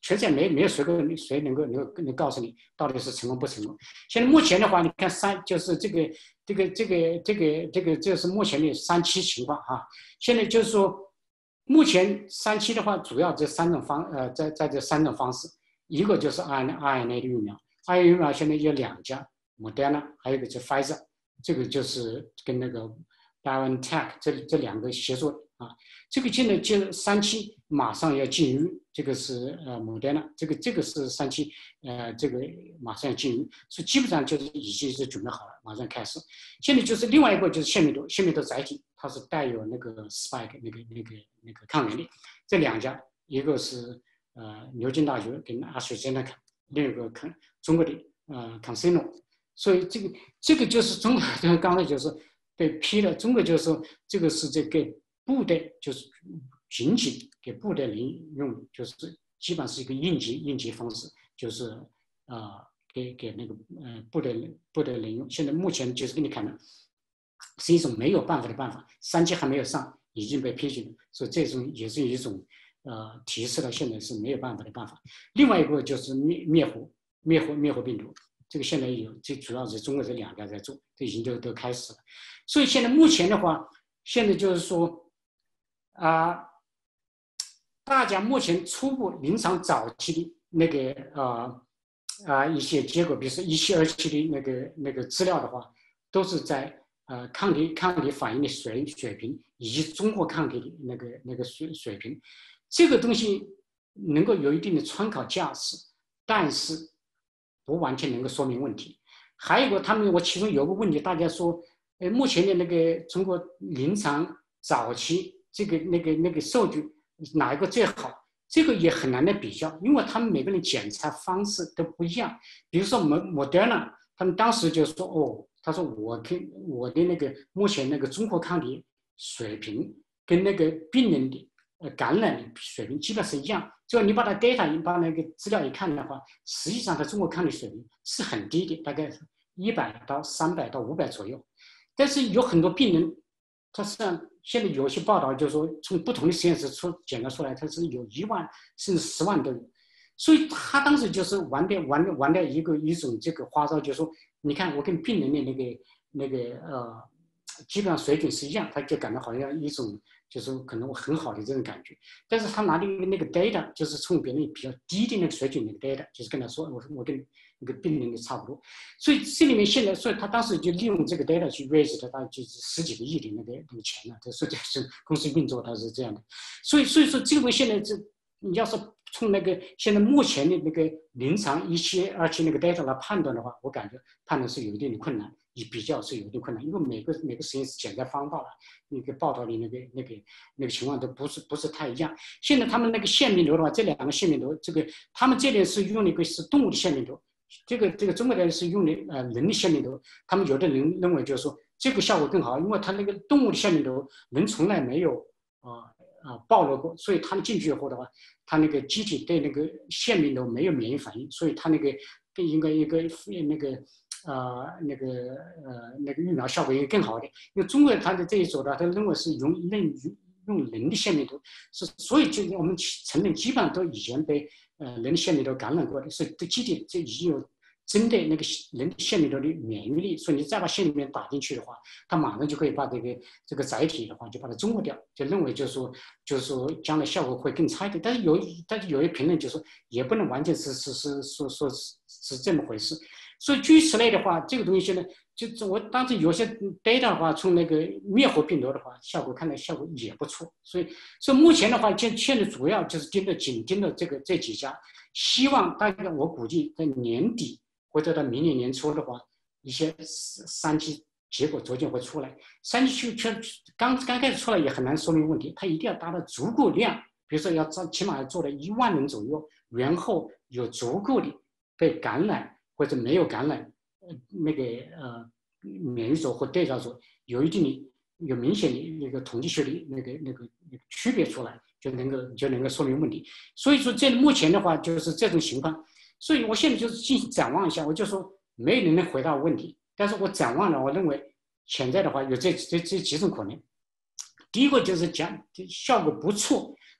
全世界没没有谁个谁能够能够能告诉你到底是成功不成功。现在目前的话，你看三就是这个这个这个这个这个这是目前的三期情况哈。现在就是说，目前三期的话，主要这三种方呃在在这三种方式，一个就是 R N A 的疫苗 ，R N A 疫苗现在有两家 ，Moderna 还有一个就 Pfizer， 这个就是跟那个 BioNTech 这这两个协作啊。这个现在就三期马上要进入，这个是呃 Moderna， 这个这个是三期，呃这个马上要进入，所以基本上就是已经是准备好了，马上开始。现在就是另外一个就是腺病毒，腺病毒载体它是带有那个 spike 那个那个那个抗原的，这两家一个是呃牛津大学跟阿斯利康纳，另一个看中国的呃 CanSino， 所以这个这个就是中国刚才就是被批了，中国就是说这个是这个。部队就是仅仅给部队人用，就是基本是一个应急应急方式，就是啊、呃、给给那个呃部队部队人用。现在目前就是给你看的，是一种没有办法的办法，三期还没有上，已经被批准了，所以这种也是一种呃提示了现在是没有办法的办法。另外一个就是灭灭活灭活灭活病毒，这个现在有，这主要是中国这两家在做，这已经都都开始了。所以现在目前的话，现在就是说。啊、呃，大家目前初步临床早期的那个呃啊、呃、一些结果，比如说一期、二期的那个那个资料的话，都是在呃抗体抗体反应的水水平以及中和抗体的那个那个水水平，这个东西能够有一定的参考价值，但是不完全能够说明问题。还有一个，他们我其中有个问题，大家说，呃，目前的那个中国临床早期。这个那个那个数据哪一个最好？这个也很难的比较，因为他们每个人检查方式都不一样。比如说莫莫德纳，他们当时就说哦，他说我跟我的那个目前那个中和抗体水平跟那个病人的呃感染水平基本是一样。只要你把它 data 你把那个资料一看的话，实际上它中和抗体水平是很低的，大概一百到三百到五百左右。但是有很多病人，他实际上。现在有些报道就是说，从不同的实验室出检查出来，它是有一万甚至十万都有，所以他当时就是玩的玩的玩的一个一种这个花招，就是说，你看我跟病人的那个那个呃，基本上水准是一样，他就感到好像一种就是可能很好的这种感觉，但是他拿的那个 data 就是从别人比较低的那个水准的 data， 就是跟他说，我我跟那个病人的差不多，所以这里面现在，所以他当时就利用这个 data 去 raise 的，他就是十几个亿的那个那个钱了，这是这是公司运作，它是这样的，所以所以说这个现在这你要是从那个现在目前的那个临床一期、二期那个 data 来判断的话，我感觉判断是有一定的困难，以比较是有一定困难，因为每个每个实验室检测方法了，那个报道的那个那个那个情况都不是不是太一样。现在他们那个腺病毒的话，这两个腺病毒，这个他们这边是用的一个是动物的腺病毒。这个这个中国人是用的呃人的腺病毒，他们有的人认为就是说这个效果更好，因为他那个动物的腺病毒人从来没有啊啊、呃、暴露过，所以他们进去以后的话，他那个机体对那个腺病毒没有免疫反应，所以他那个更应该一个那个呃那个呃那个疫苗效果应该更好一点。因为中国他的这一组呢，他认为是用用用人的腺病毒，是所以就我们承认基本上都以前被。呃，人的腺病毒感染过的，所以对机体就已经有针对那个人腺病毒的免疫力，所以你再把腺里面打进去的话，它马上就可以把这个这个载体的话就把它中和掉，就认为就是说就是说将来效果会更差一点。但是有但是有一评论就说也不能完全是是是说说是是这么回事。所以据此类的话，这个东西现在就我当时有些 data 的话，从那个灭活病毒的话，效果看来效果也不错。所以，所以目前的话，现现在主要就是盯着紧盯着这个这几家，希望大概我估计在年底或者到明年年初的话，一些三期结果逐渐会出来。三期却刚刚开始出来也很难说明问题，它一定要达到足够量，比如说要起码要做到一万人左右，然后有足够的被感染。或者没有感染，呃，那个呃免疫组或对照组有一定的、有明显的一个统计学的那个那个那个区别出来，就能够就能够说明问题。所以说，这目前的话就是这种情况。所以我现在就是进行展望一下，我就说没有人能回答问题，但是我展望了，我认为潜在的话有这这这几种可能。第一个就是讲效果不错，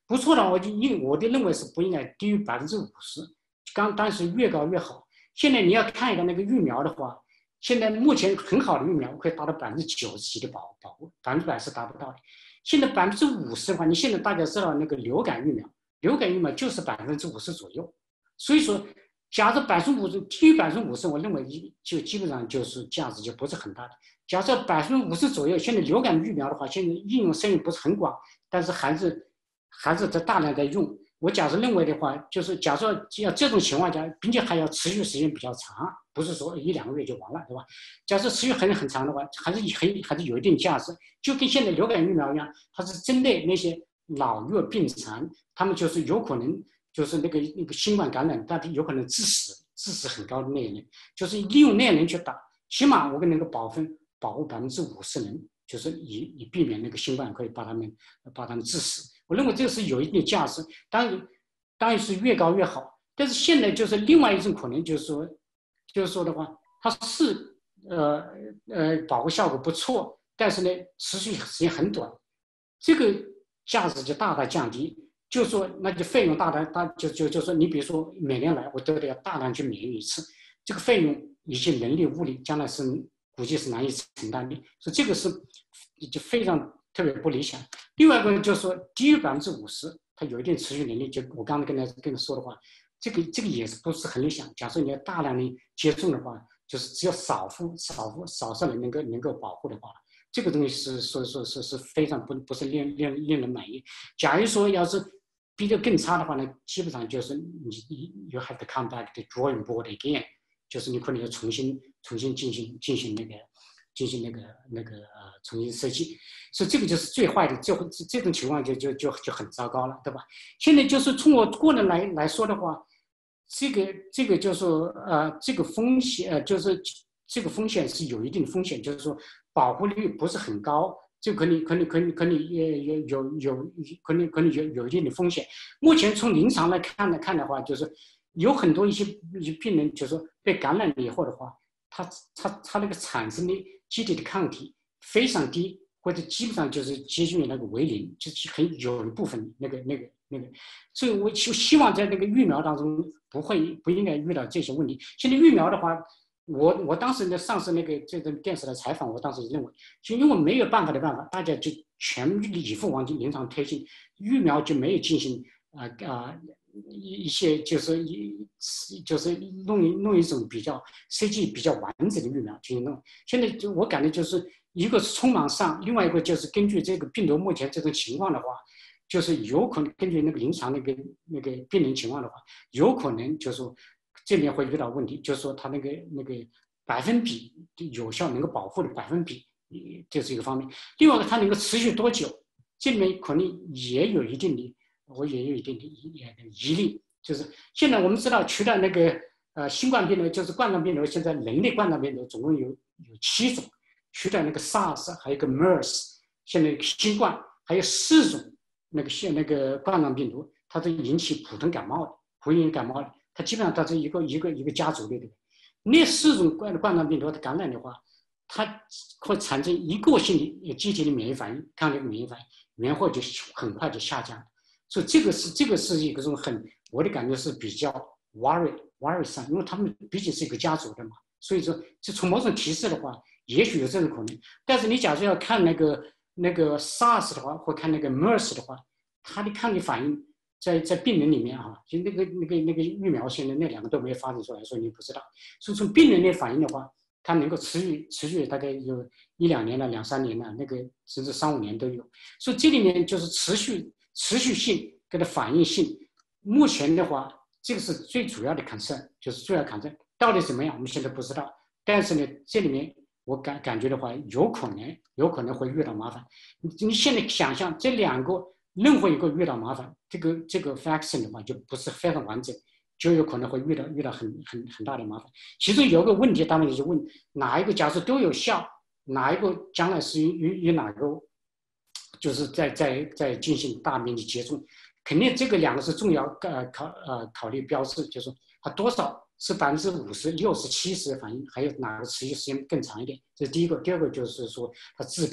不错的，我就应我的认为是不应该低于百分之五十，刚但是越高越好。现在你要看一个那个疫苗的话，现在目前很好的疫苗可以达到百分之九十几的保保护，百分之百是达不到的。现在百分之五十的话，你现在大家知道那个流感疫苗，流感疫苗就是百分之五十左右，所以说，假设百分之五十低于百分之五十，我认为就基本上就是价值就不是很大的。假设百分之五十左右，现在流感疫苗的话，现在应用声誉不是很广，但是还是还是在大量在用。我假设认为的话，就是假设要这种情况下，并且还要持续时间比较长，不是说一两个月就完了，对吧？假设持续很很长的话，还是很还是有一定价值。就跟现在流感疫苗一样，它是针对那些老弱病残，他们就是有可能就是那个那个新冠感染，但是有可能致死，致死很高的那些人，就是利用那些人去打，起码我们能够保分保护百分之五十人，就是以以避免那个新冠可以把他们把他们致死。我认为这个是有一定的价值，当然当然是越高越好。但是现在就是另外一种可能，就是说，就是说的话，它是呃呃保护效果不错，但是呢持续时间很短，这个价值就大大降低。就说那就费用大大大就就就说你比如说每年来我都得要大量去免疫一次，这个费用以及人力物力将来是估计是难以承担的，所以这个是就非常特别不理想。另外一个就是说低于百分之五十，它有一定持续能力，就我刚才跟他跟他说的话，这个这个也是不是很理想。假设你要大量的接种的话，就是只有少数少数少数人能够能够保护的话，这个东西是所以说是是非常不不是令令令人满意。假如说要是比这更差的话呢，基本上就是你你 you have to come back to drawing board again， 就是你可能要重新重新进行进行那个进行那个那个呃重新设计，所以这个就是最坏的，这这种情况就就就就很糟糕了，对吧？现在就是从我个人来来说的话，这个这个就是说呃这个风险呃就是这个风险是有一定的风险，就是说保护率不是很高。这可能可能可能可能也有有有可能可能有有一定的风险。目前从临床来看来看的话，就是有很多一些一些病人，就是说被感染了以后的话，他他他那个产生的机体的抗体非常低，或者基本上就是接近于那个为零，就是很有一部分那个那个那个。所以我就希望在那个疫苗当中不会不应该遇到这些问题。现在疫苗的话。我我当时呢，上次那个这个电视的采访，我当时认为，就因为没有办法的办法，大家就全力以赴往临床推进，疫苗就没有进行啊啊、呃、一一些就是一就是弄一弄一种比较设计比较完整的疫苗进行弄。现在就我感觉就是一个是匆忙上，另外一个就是根据这个病毒目前这种情况的话，就是有可能根据那个临床那个那个病人情况的话，有可能就是说。这边会遇到问题，就是说它那个那个百分比有效能够保护的百分比，这是一个方面。另外一个，它能够持续多久，这里面可能也有一定的，我也有一定的疑虑。就是现在我们知道，除了那个呃新冠病毒，就是冠状病毒，现在人类冠状病毒总共有有七种，除了那个 SARS， 还有个 MERS， 现在新冠还有四种那个现那个冠状病毒，它是引起普通感冒的，普通感冒的。它基本上它是一个一个一个家族的，对吧？那四种冠冠状病毒的感染的话，它会产生一个性的机体的免疫反应，抗体的免疫反应，然后就很快就下降了。所以这个是这个是一个种很，我的感觉是比较 worry worrisome， 因为他们毕竟是一个家族的嘛。所以说，就从某种提示的话，也许有这种可能。但是你假设要看那个那个 SARS 的话，或看那个 MERS 的话，它的抗体反应。在在病人里面哈，就那个那个那个疫苗现在那两个都没有发展出来，所以你不知道。所以从病人的反应的话，它能够持续持续大概有一两年了、两三年了，那个甚至三五年都有。所以这里面就是持续持续性跟它反应性，目前的话，这个是最主要的 concern， 就是主要 concern 到底怎么样，我们现在不知道。但是呢，这里面我感感觉的话，有可能有可能会遇到麻烦。你你现在想象这两个。任何一个遇到麻烦，这个这个 vaccine 的话就不是非常完整，就有可能会遇到遇到很很很大的麻烦。其中有一个问题，当然就问哪一个假设都有效，哪一个将来是与与哪个，就是在在在进行大面积接种，肯定这个两个是重要呃考呃考虑标志，就是它多少是百分之五十、六十、七十的反应，还有哪个持续时间更长一点，这是第一个。第二个就是说它自备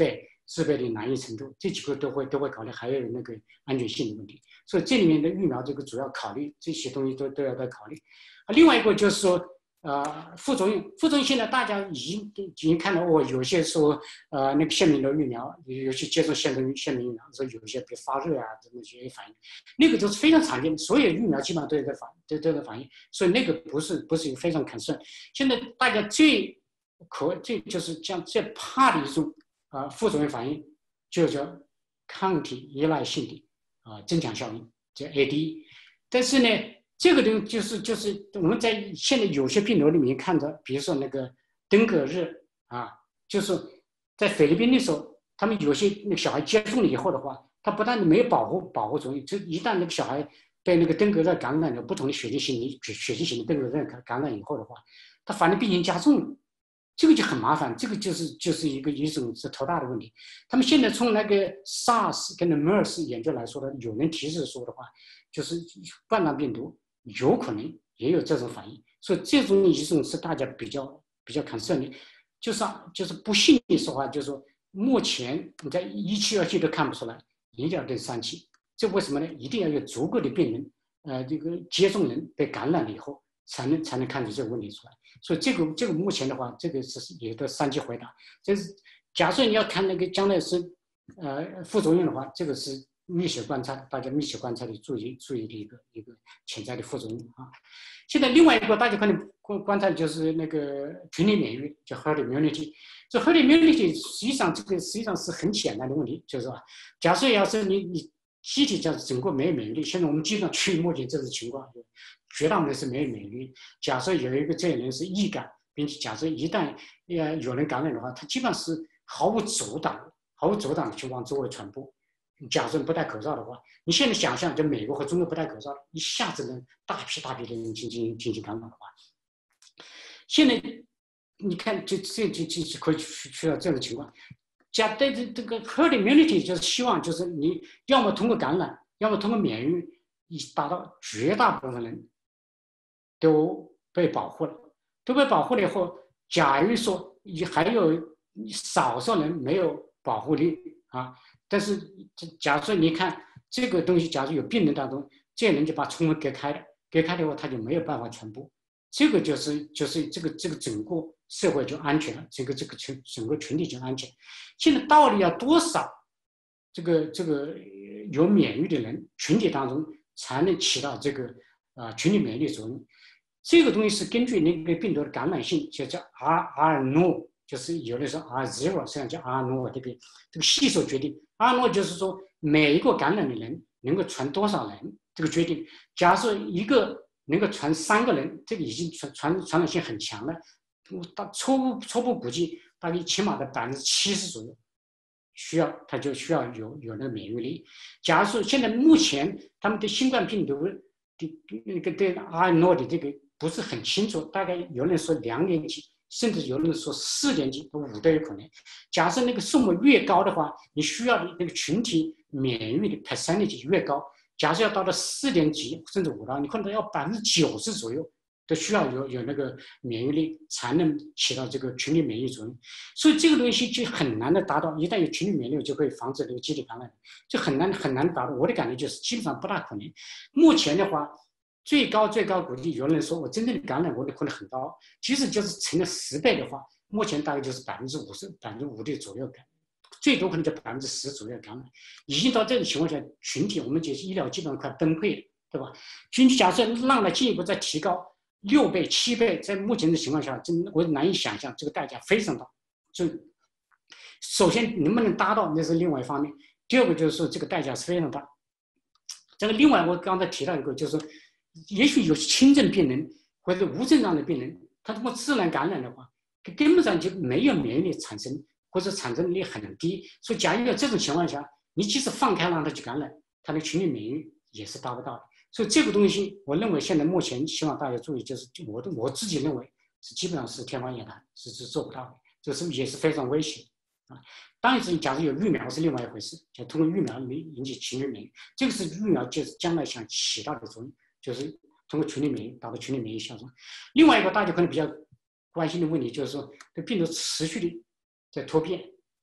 自备的难易程度，这几个都会都会考虑，还有那个安全性的问题。所以这里面的疫苗这个主要考虑这些东西都都要在考虑。另外一个就是说。呃，副作用，副作用现在大家已经已经看到，我有些说，呃，那个腺病毒疫苗，尤其接种腺病腺病疫苗，说有些比如发热啊，这么些反应，那个都是非常常见的，所有疫苗基本上都有这反都都有反应，所以那个不是不是一个非常 concern。现在大家最可最就是将最怕的一种啊、呃、副作用反应，就叫抗体依赖性的啊、呃、增强效应，叫 A D。但是呢。这个东西就是就是我们在现在有些病毒里面看到，比如说那个登革热啊，就是在菲律宾的时候，他们有些那个小孩接种了以后的话，他不但没有保护保护作用，就一旦那个小孩被那个登革热感染了不同的血液型的血液型的登革热感染以后的话，他反而病情加重了，这个就很麻烦，这个就是就是一个一种是头大的问题。他们现在从那个 SARS 跟 MERS 研究来说的，有人提示说的话，就是冠状病毒。有可能也有这种反应，所以这种一种是大家比较比较 concern 的，就是就是不幸的说话，就是说目前你在一期、二期都看不出来，一定要等三期，这为什么呢？一定要有足够的病人，呃，这个接种人被感染了以后，才能才能看出这个问题出来。所以这个这个目前的话，这个是有的三期回答。就是假设你要看那个将来是呃副作用的话，这个是。密切观察，大家密切观察的注意注意的一个一个潜在的副作用啊。现在另外一个大家可能观观察的就是那个群体免疫力，叫 herd immunity。这 herd immunity 实际上这个实际上是很简单的问题，就是说，假设要是你你集体讲整个没有免疫力，现在我们基本上趋于目前这种情况，绝大部分是没有免疫力。假设有一个这样人是易感，并且假设一旦呃有人感染的话，他基本上是毫无阻挡、毫无阻挡的去往周围传播。假设不戴口罩的话，你现在想象，就美国和中国不戴口罩，一下子呢大批大批的人进行进行感染的话，现在你看，这这这这可以去去到这种情况。假对这这个 herd immunity 就是希望就是你要么通过感染，要么通过免疫，以达到绝大部分人都被保护了，都被保护了以后，假如说还有少数人没有保护力啊。但是，假设你看这个东西，假如有病人当中，这些人就把充分隔开了，隔开的话，他就没有办法传播。这个就是就是这个这个整个社会就安全了，这个这个群整个群体就安全。现在到底要多少这个这个有免疫的人群体当中才能起到这个啊、呃、群体免疫力作用？这个东西是根据那个病毒的感染性，就叫 R R N。就是有的时候 R zero 实际上叫 R zero 这个这个系数决定 ，R zero 就是说每一个感染的人能够传多少人这个决定。假设一个能够传三个人，这个已经传传传染性很强了，到初步初步估计大概起码的百分之七十左右，需要他就需要有有那个免疫力。假如说现在目前他们对新冠病毒的那个对 R zero 的这个不是很清楚，大概有人说两年级。甚至有人说四年级、五都有可能。假设那个数目越高的话，你需要的那个群体免疫的 percentage 越高。假设要到了四年级甚至五到，你可能要百分之九十左右都需要有有那个免疫力才能起到这个群体免疫作用。所以这个东西就很难的达到。一旦有群体免疫力，就可以防止这个集体感染，就很难很难达到。我的感觉就是基本上不大可能。目前的话。最高最高估计有人说我真正的感染我的可能很高，即使就是成了十倍的话，目前大概就是百分之五十、百分之五的左右感染，最多可能就百分之十左右感染。已经到这种情况下，群体我们就是医疗基本上快崩溃了，对吧？群体假设让它进一步再提高六倍、七倍，在目前的情况下，真我难以想象这个代价非常大。就首先能不能达到那是另外一方面，第二个就是说这个代价是非常大。这个另外我刚才提到一个就是。也许有轻症病人或者无症状的病人，他通过自然感染的话，根本上就没有免疫力产生，或者产生力很低。所以，假如在这种情况下，你即使放开让他去感染，他的群体免疫也是达不到的。所以，这个东西，我认为现在目前希望大家注意，就是我我自己认为是基本上是天方夜谭，是是做不到的，这是也是非常危险啊。当然是，假如有疫苗是另外一回事，就通过疫苗引起群体免疫，这个是疫苗就是将来想起到的作用。就是通过群体免疫达到群体免疫效果。另外一个大家可能比较关心的问题就是说，这病毒持续的在突变，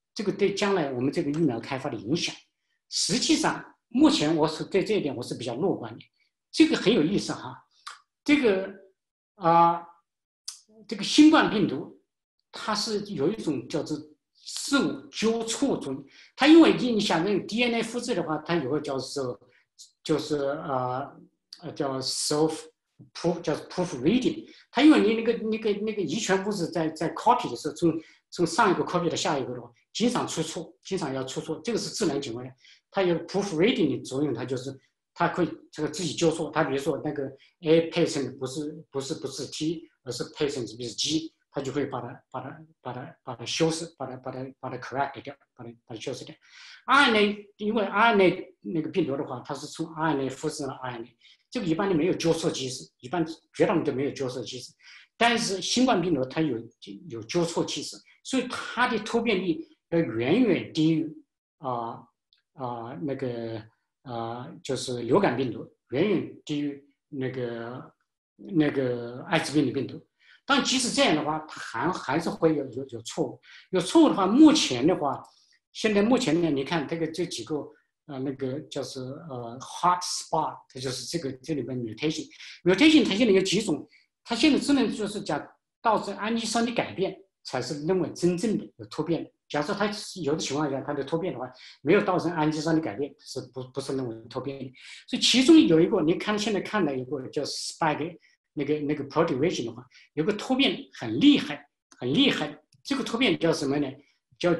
这个对将来我们这个疫苗开发的影响。实际上，目前我是对这一点我是比较乐观的。这个很有意思哈，这个啊、呃，这个新冠病毒，它是有一种叫做事物纠错中，它因为你想那个 D N A 复制的话，它有个叫做就是呃呃叫 self proof 叫 proofreading， 它因为你那个那个那个遗传物质在在 copy 的时候，从从上一个 copy 到下一个的话，经常出错，经常要出错，这个是自然情况下，它有 proofreading 的作用，它就是它可以这个自己纠错，它比如说那个 A patient 不是不是不是 T， 而是 patient 不是 G。它就会把它把它把它把它修饰，把它把它把它 correct 掉，把它把它修饰掉。R N A 因为 R N A 那个病毒的话，它是从 R N A 复制了 R N A， 这个一般的没有纠错机制，一般绝大部分都没有纠错机制。但是新冠病毒它有有纠错机制，所以它的突变率要远远低于啊啊、呃呃、那个啊、呃、就是流感病毒，远远低于那个那个艾滋病的病毒。但即使这样的话，它还还是会有有有错误。有错误的话，目前的话，现在目前呢，你看这个这几个呃那个就是呃 hot spot， 它就是这个这里边 mutation，mutation 它现在有几种，它现在只能就是讲导致氨基酸的改变才是认为真正的有突变的。假设它有的情况下它的突变的话，没有造成氨基酸的改变，是不不是认为突变的。所以其中有一个，你看现在看到一个叫 spike。那个那个 protein region 的话，有个突变很厉害，很厉害。这个突变叫什么呢？叫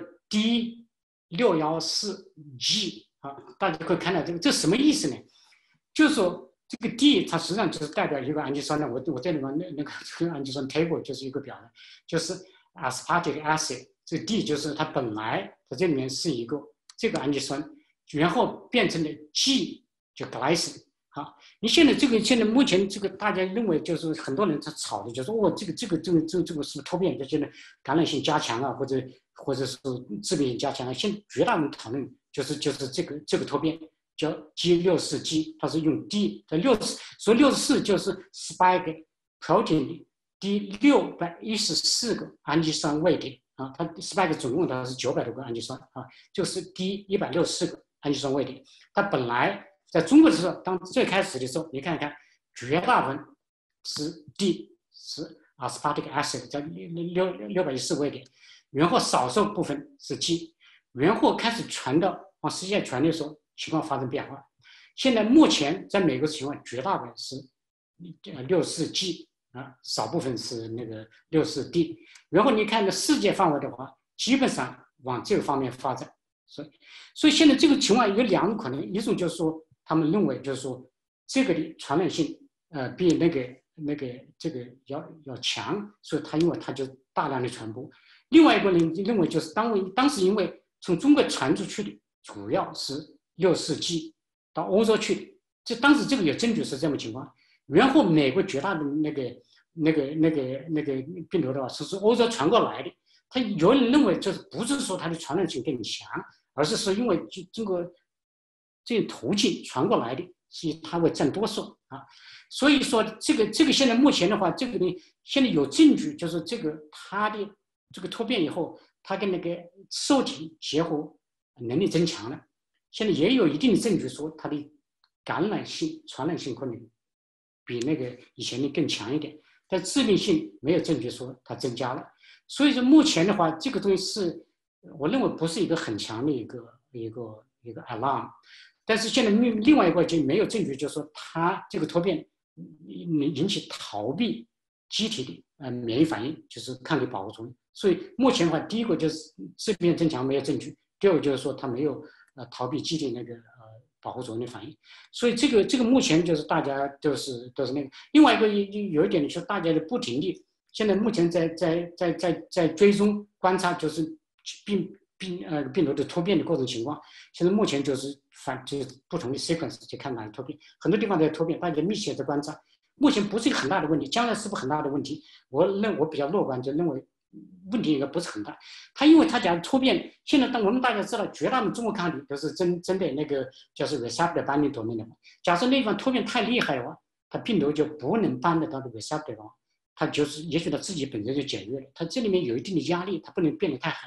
D 六一四 G 啊，大家可以看到这个，这什么意思呢？就是说这个 D 它实际上就是代表一个氨基酸的。我我这里面那那个这个氨基酸 table 就是一个表的，就是 aspartic acid。这 D 就是它本来在这里面是一个这个氨基酸，然后变成了 G 就 glycine。好，你现在这个现在目前这个大家认为就是很多人在吵的，就说哦，这个这个这个这个这个是突变，就现在感染性加强啊，或者或者是致病性加强啊。现在绝大部分讨论就是就是这个这个突变叫 G 六十四 G， 它是用 D 的六十，所以六十四就是 spike protein 第六百一十四个氨基酸位点啊，它 spike 总共它是九百多个氨基酸啊，就是 D 一百六十四个氨基酸位点，它本来。在中国的时候，当最开始的时候，你看看，绝大部分是 D， 是 aspartic acid， 在六六百一十位点，然后少数部分是 G， 然后开始传到往世界传的时候，情况发生变化。现在目前在美国情况，绝大部分是六四 G 啊，少部分是那个六四 D。然后你看在世界范围的话，基本上往这个方面发展。所以，所以现在这个情况有两种可能，一种就是说。他们认为就是说，这个的传染性，呃，比那个那个这个要要强，所以它因为它就大量的传播。另外一个人认为就是当为当时因为从中国传出去的主要是六四 G 到欧洲去的，这当时这个有证据是这么情况。然后美国绝大的那个那个那个那个病毒的话是从欧洲传过来的。他有人认为就是不是说它的传染性更强，而是说因为经过这个途径传过来的，所以它会占多数啊。所以说，这个这个现在目前的话，这个呢现在有证据，就是这个它的这个突变以后，它跟那个受体结合能力增强了。现在也有一定的证据说，它的感染性、传染性可能比那个以前的更强一点，但致病性没有证据说它增加了。所以说，目前的话，这个东西是我认为不是一个很强的一个一个一个 alarm。但是现在另外一个就没有证据，就是说它这个突变引起逃避机体的呃免疫反应，就是抗体保护作用。所以目前的话，第一个就是致病增强没有证据，第二个就是说它没有呃逃避机体那个呃保护作用的反应。所以这个这个目前就是大家都是都是那个。另外一个有一点就是大家的不停地现在目前在在在在在追踪观察，就是病病呃病毒的突变的过程情况。现在目前就是反就是不同的 sequence 去看哪里突变，很多地方在突变，大家密切的观察。目前不是一个很大的问题，将来是不是很大的问题？我认我比较乐观，就认为问题应该不是很大。它因为它讲突变，现在当我们大家知道，绝大部分中国抗体都是针针对那个就是 receptor binding domain的嘛。假设那地方突变太厉害的话，它病毒就不能搬得到的 receptor 了，它就是也许它自己本身就减弱了，它这里面有一定的压力，它不能变得太狠。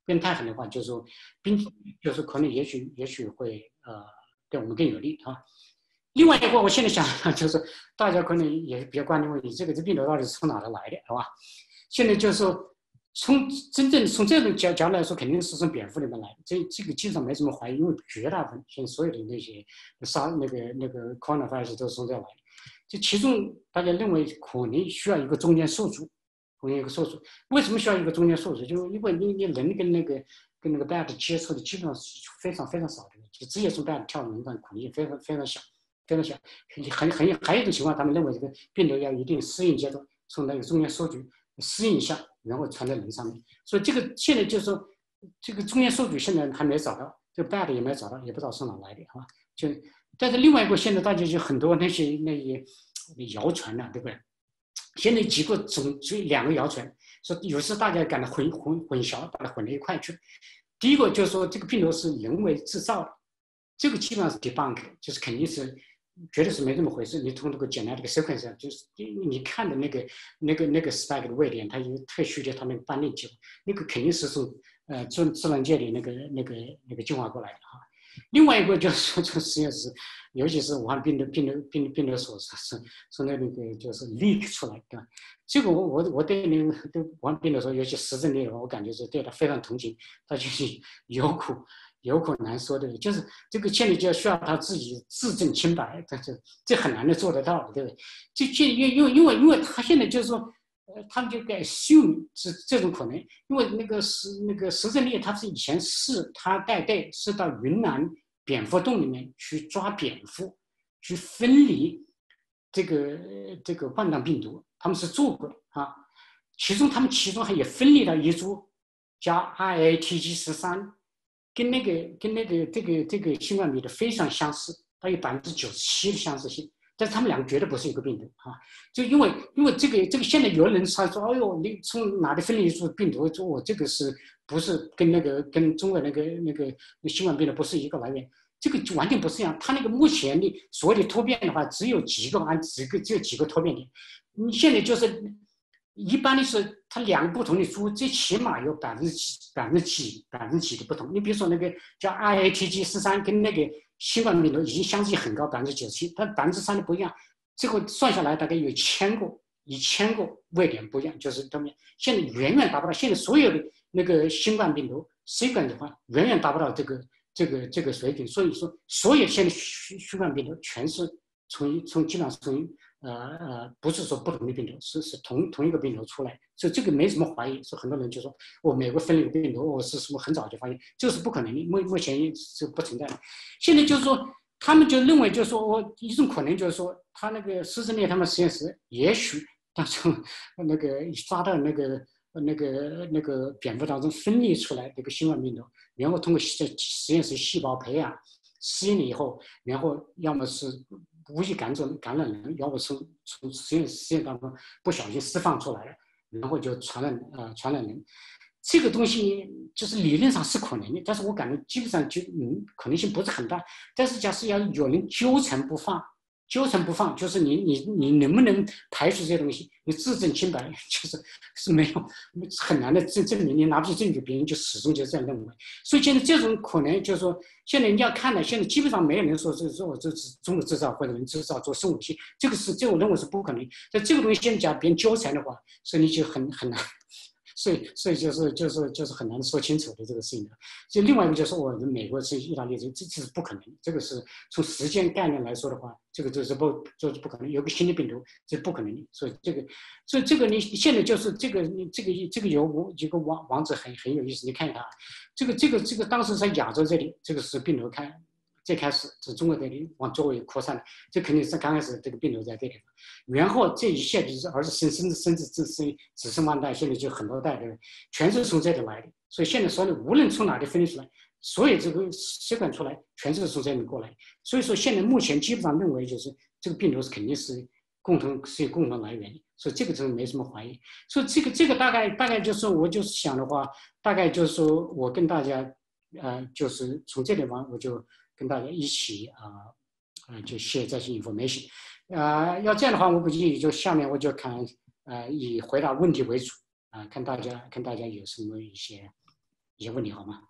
变太狠的话，就是说病就是可能也许也许会呃对我们更有利啊。另外一个，我现在想就是大家可能也比较关心问题，这个这病毒到底是从哪里来的，是吧？现在就是说。从真正从这种角角度来说，肯定是从蝙蝠里面来的，这这个基本上没什么怀疑，因为绝大部分现在所有的那些杀那个那个 coronavirus 都是从这来的。就其中大家认为可能需要一个中间宿主，可能一个宿主。为什么需要一个中间宿主？就因为你你人跟那个跟那个 bat 接触的基本上是非常非常少的，就直接从 bat 跳到人上可能性非常非常小，非常小。很很还有一种情况，他们认为这个病毒要一定适应阶段，从那个中间宿主适应一下。然后传在人上面，所以这个现在就是说，这个中间宿主现在还没找到，这个 bad 也没找到，也不知道是哪来的啊。就，但是另外一个，现在大家就很多那些那些谣传呐、啊，对不对？现在几个总就两个谣传，说有时大家感到混混混淆，把它混到一块去。第一个就是说，这个病毒是人为制造的，这个基本上是 debunk， 就是肯定是。绝对是没这么回事。你从这个简单这个 sequence 就是你看的那个那个那个 spike 的位点，它有特序列，它那个半链结构，那个肯定是从呃自自然界里那个那个那个进化过来的哈。另外一个就是说，这个实验室，尤其是武汉病毒病毒病毒病毒所是是是那个就是 leak 出来，对吧？这个我我我对那个对武汉病毒说，尤其实证例的话，我感觉是对他非常同情，他就是有苦。有苦难说的，就是这个现在就需要他自己自证清白，这这这很难的做得到，对不对？就就因为因为因为因为他现在就是说，呃，他们就该 assume 这这种可能，因为那个石那个石正烈他是以前是他带队是到云南蝙蝠洞里面去抓蝙蝠，去分离这个这个冠状病毒，他们是做过的啊，其中他们其中还也分离了一株叫 I A T G 十三。跟那个跟那个这个这个新冠病毒非常相似，它有百分之九十七的相似性，但是他们两个绝对不是一个病毒啊！就因为因为这个这个现在有人他说，哎呦，你从哪里分离出病毒？说我这个是不是跟那个跟中国那个那个新冠病毒不是一个来源？这个就完全不是一样。它那个目前的所有的突变的话，只有几个按几个只有几个突变点，你现在就是。一般的是，它两个不同的株，最起码有百分之几、百分之几、百分之几的不同。你比如说那个叫 I A T G 十三，跟那个新冠病毒已经相似性很高，百分之九十七，它百分之三的不一样。这个算下来大概有千个、一千个位点不一样，就是他们现在远远达不到。现在所有的那个新冠病毒 sequence 的话，远远达不到这个这个这个水平。所以说，所有现在新冠病毒全是从从基本上从。呃呃，不是说不同的病毒，是是同同一个病毒出来，所以这个没什么怀疑。所以很多人就说，我、哦、美国分离病毒，我、哦、是什么很早就发现，这是不可能的，目目前是不存在的。现在就是说，他们就认为，就是说我一种可能就是说，他那个施正烈他们实验室也许当初那个抓到那个那个那个蝙蝠当中分离出来这个新冠病毒，然后通过实验室细胞培养适应了以后，然后要么是。无意感染感染人，要不从从实验实验当中不小心释放出来了，然后就传染呃传染人，这个东西就是理论上是可能的，但是我感觉基本上就嗯可能性不是很大。但是假设要有人纠缠不放，纠缠不放，就是你你你能不能排除这些东西？你自证清白，就是是没有很难的证证明，你拿不出证据，别人就始终就这样认为。所以现在这种可能就是说，现在你要看的，现在基本上没有人说是说我这是中国制造或者人制造做生物武器，这个是这我认为是不可能。但这个东西现在假如别人纠缠的话，所以你就很很难。所以，所以就是就是就是很难说清楚的这个事情的。就另外一个就是我美国是意大利，这这这是不可能。这个是从时间概念来说的话，这个就是不就是不可能。有个新的病毒，这是不可能的。所以这个，所以这个你现在就是这个你这个这个有一个网网址很很有意思，你看一下，这个这个这个当时在亚洲这里，这个是病毒开。最开始是中国这里往周围扩散的，这肯定是刚开始这个病毒在这里，然后这一切就是儿子生生甚至子孙子孙万代，现在就很多代的，全是从这里来的。所以现在说的，无论从哪里分离出来，所有这个血管出来，全是从这里过来。所以说现在目前基本上认为就是这个病毒是肯定是共同是有共同来源的，所以这个真没什么怀疑。所以这个这个大概大概就是我就是想的话，大概就是说我跟大家呃就是从这地方我就。跟大家一起啊，呃，呃，就 share 这些 information， 啊、呃，要这样的话，我估计就下面我就看，呃，以回答问题为主啊、呃，看大家看大家有什么一些一些问题，好吗？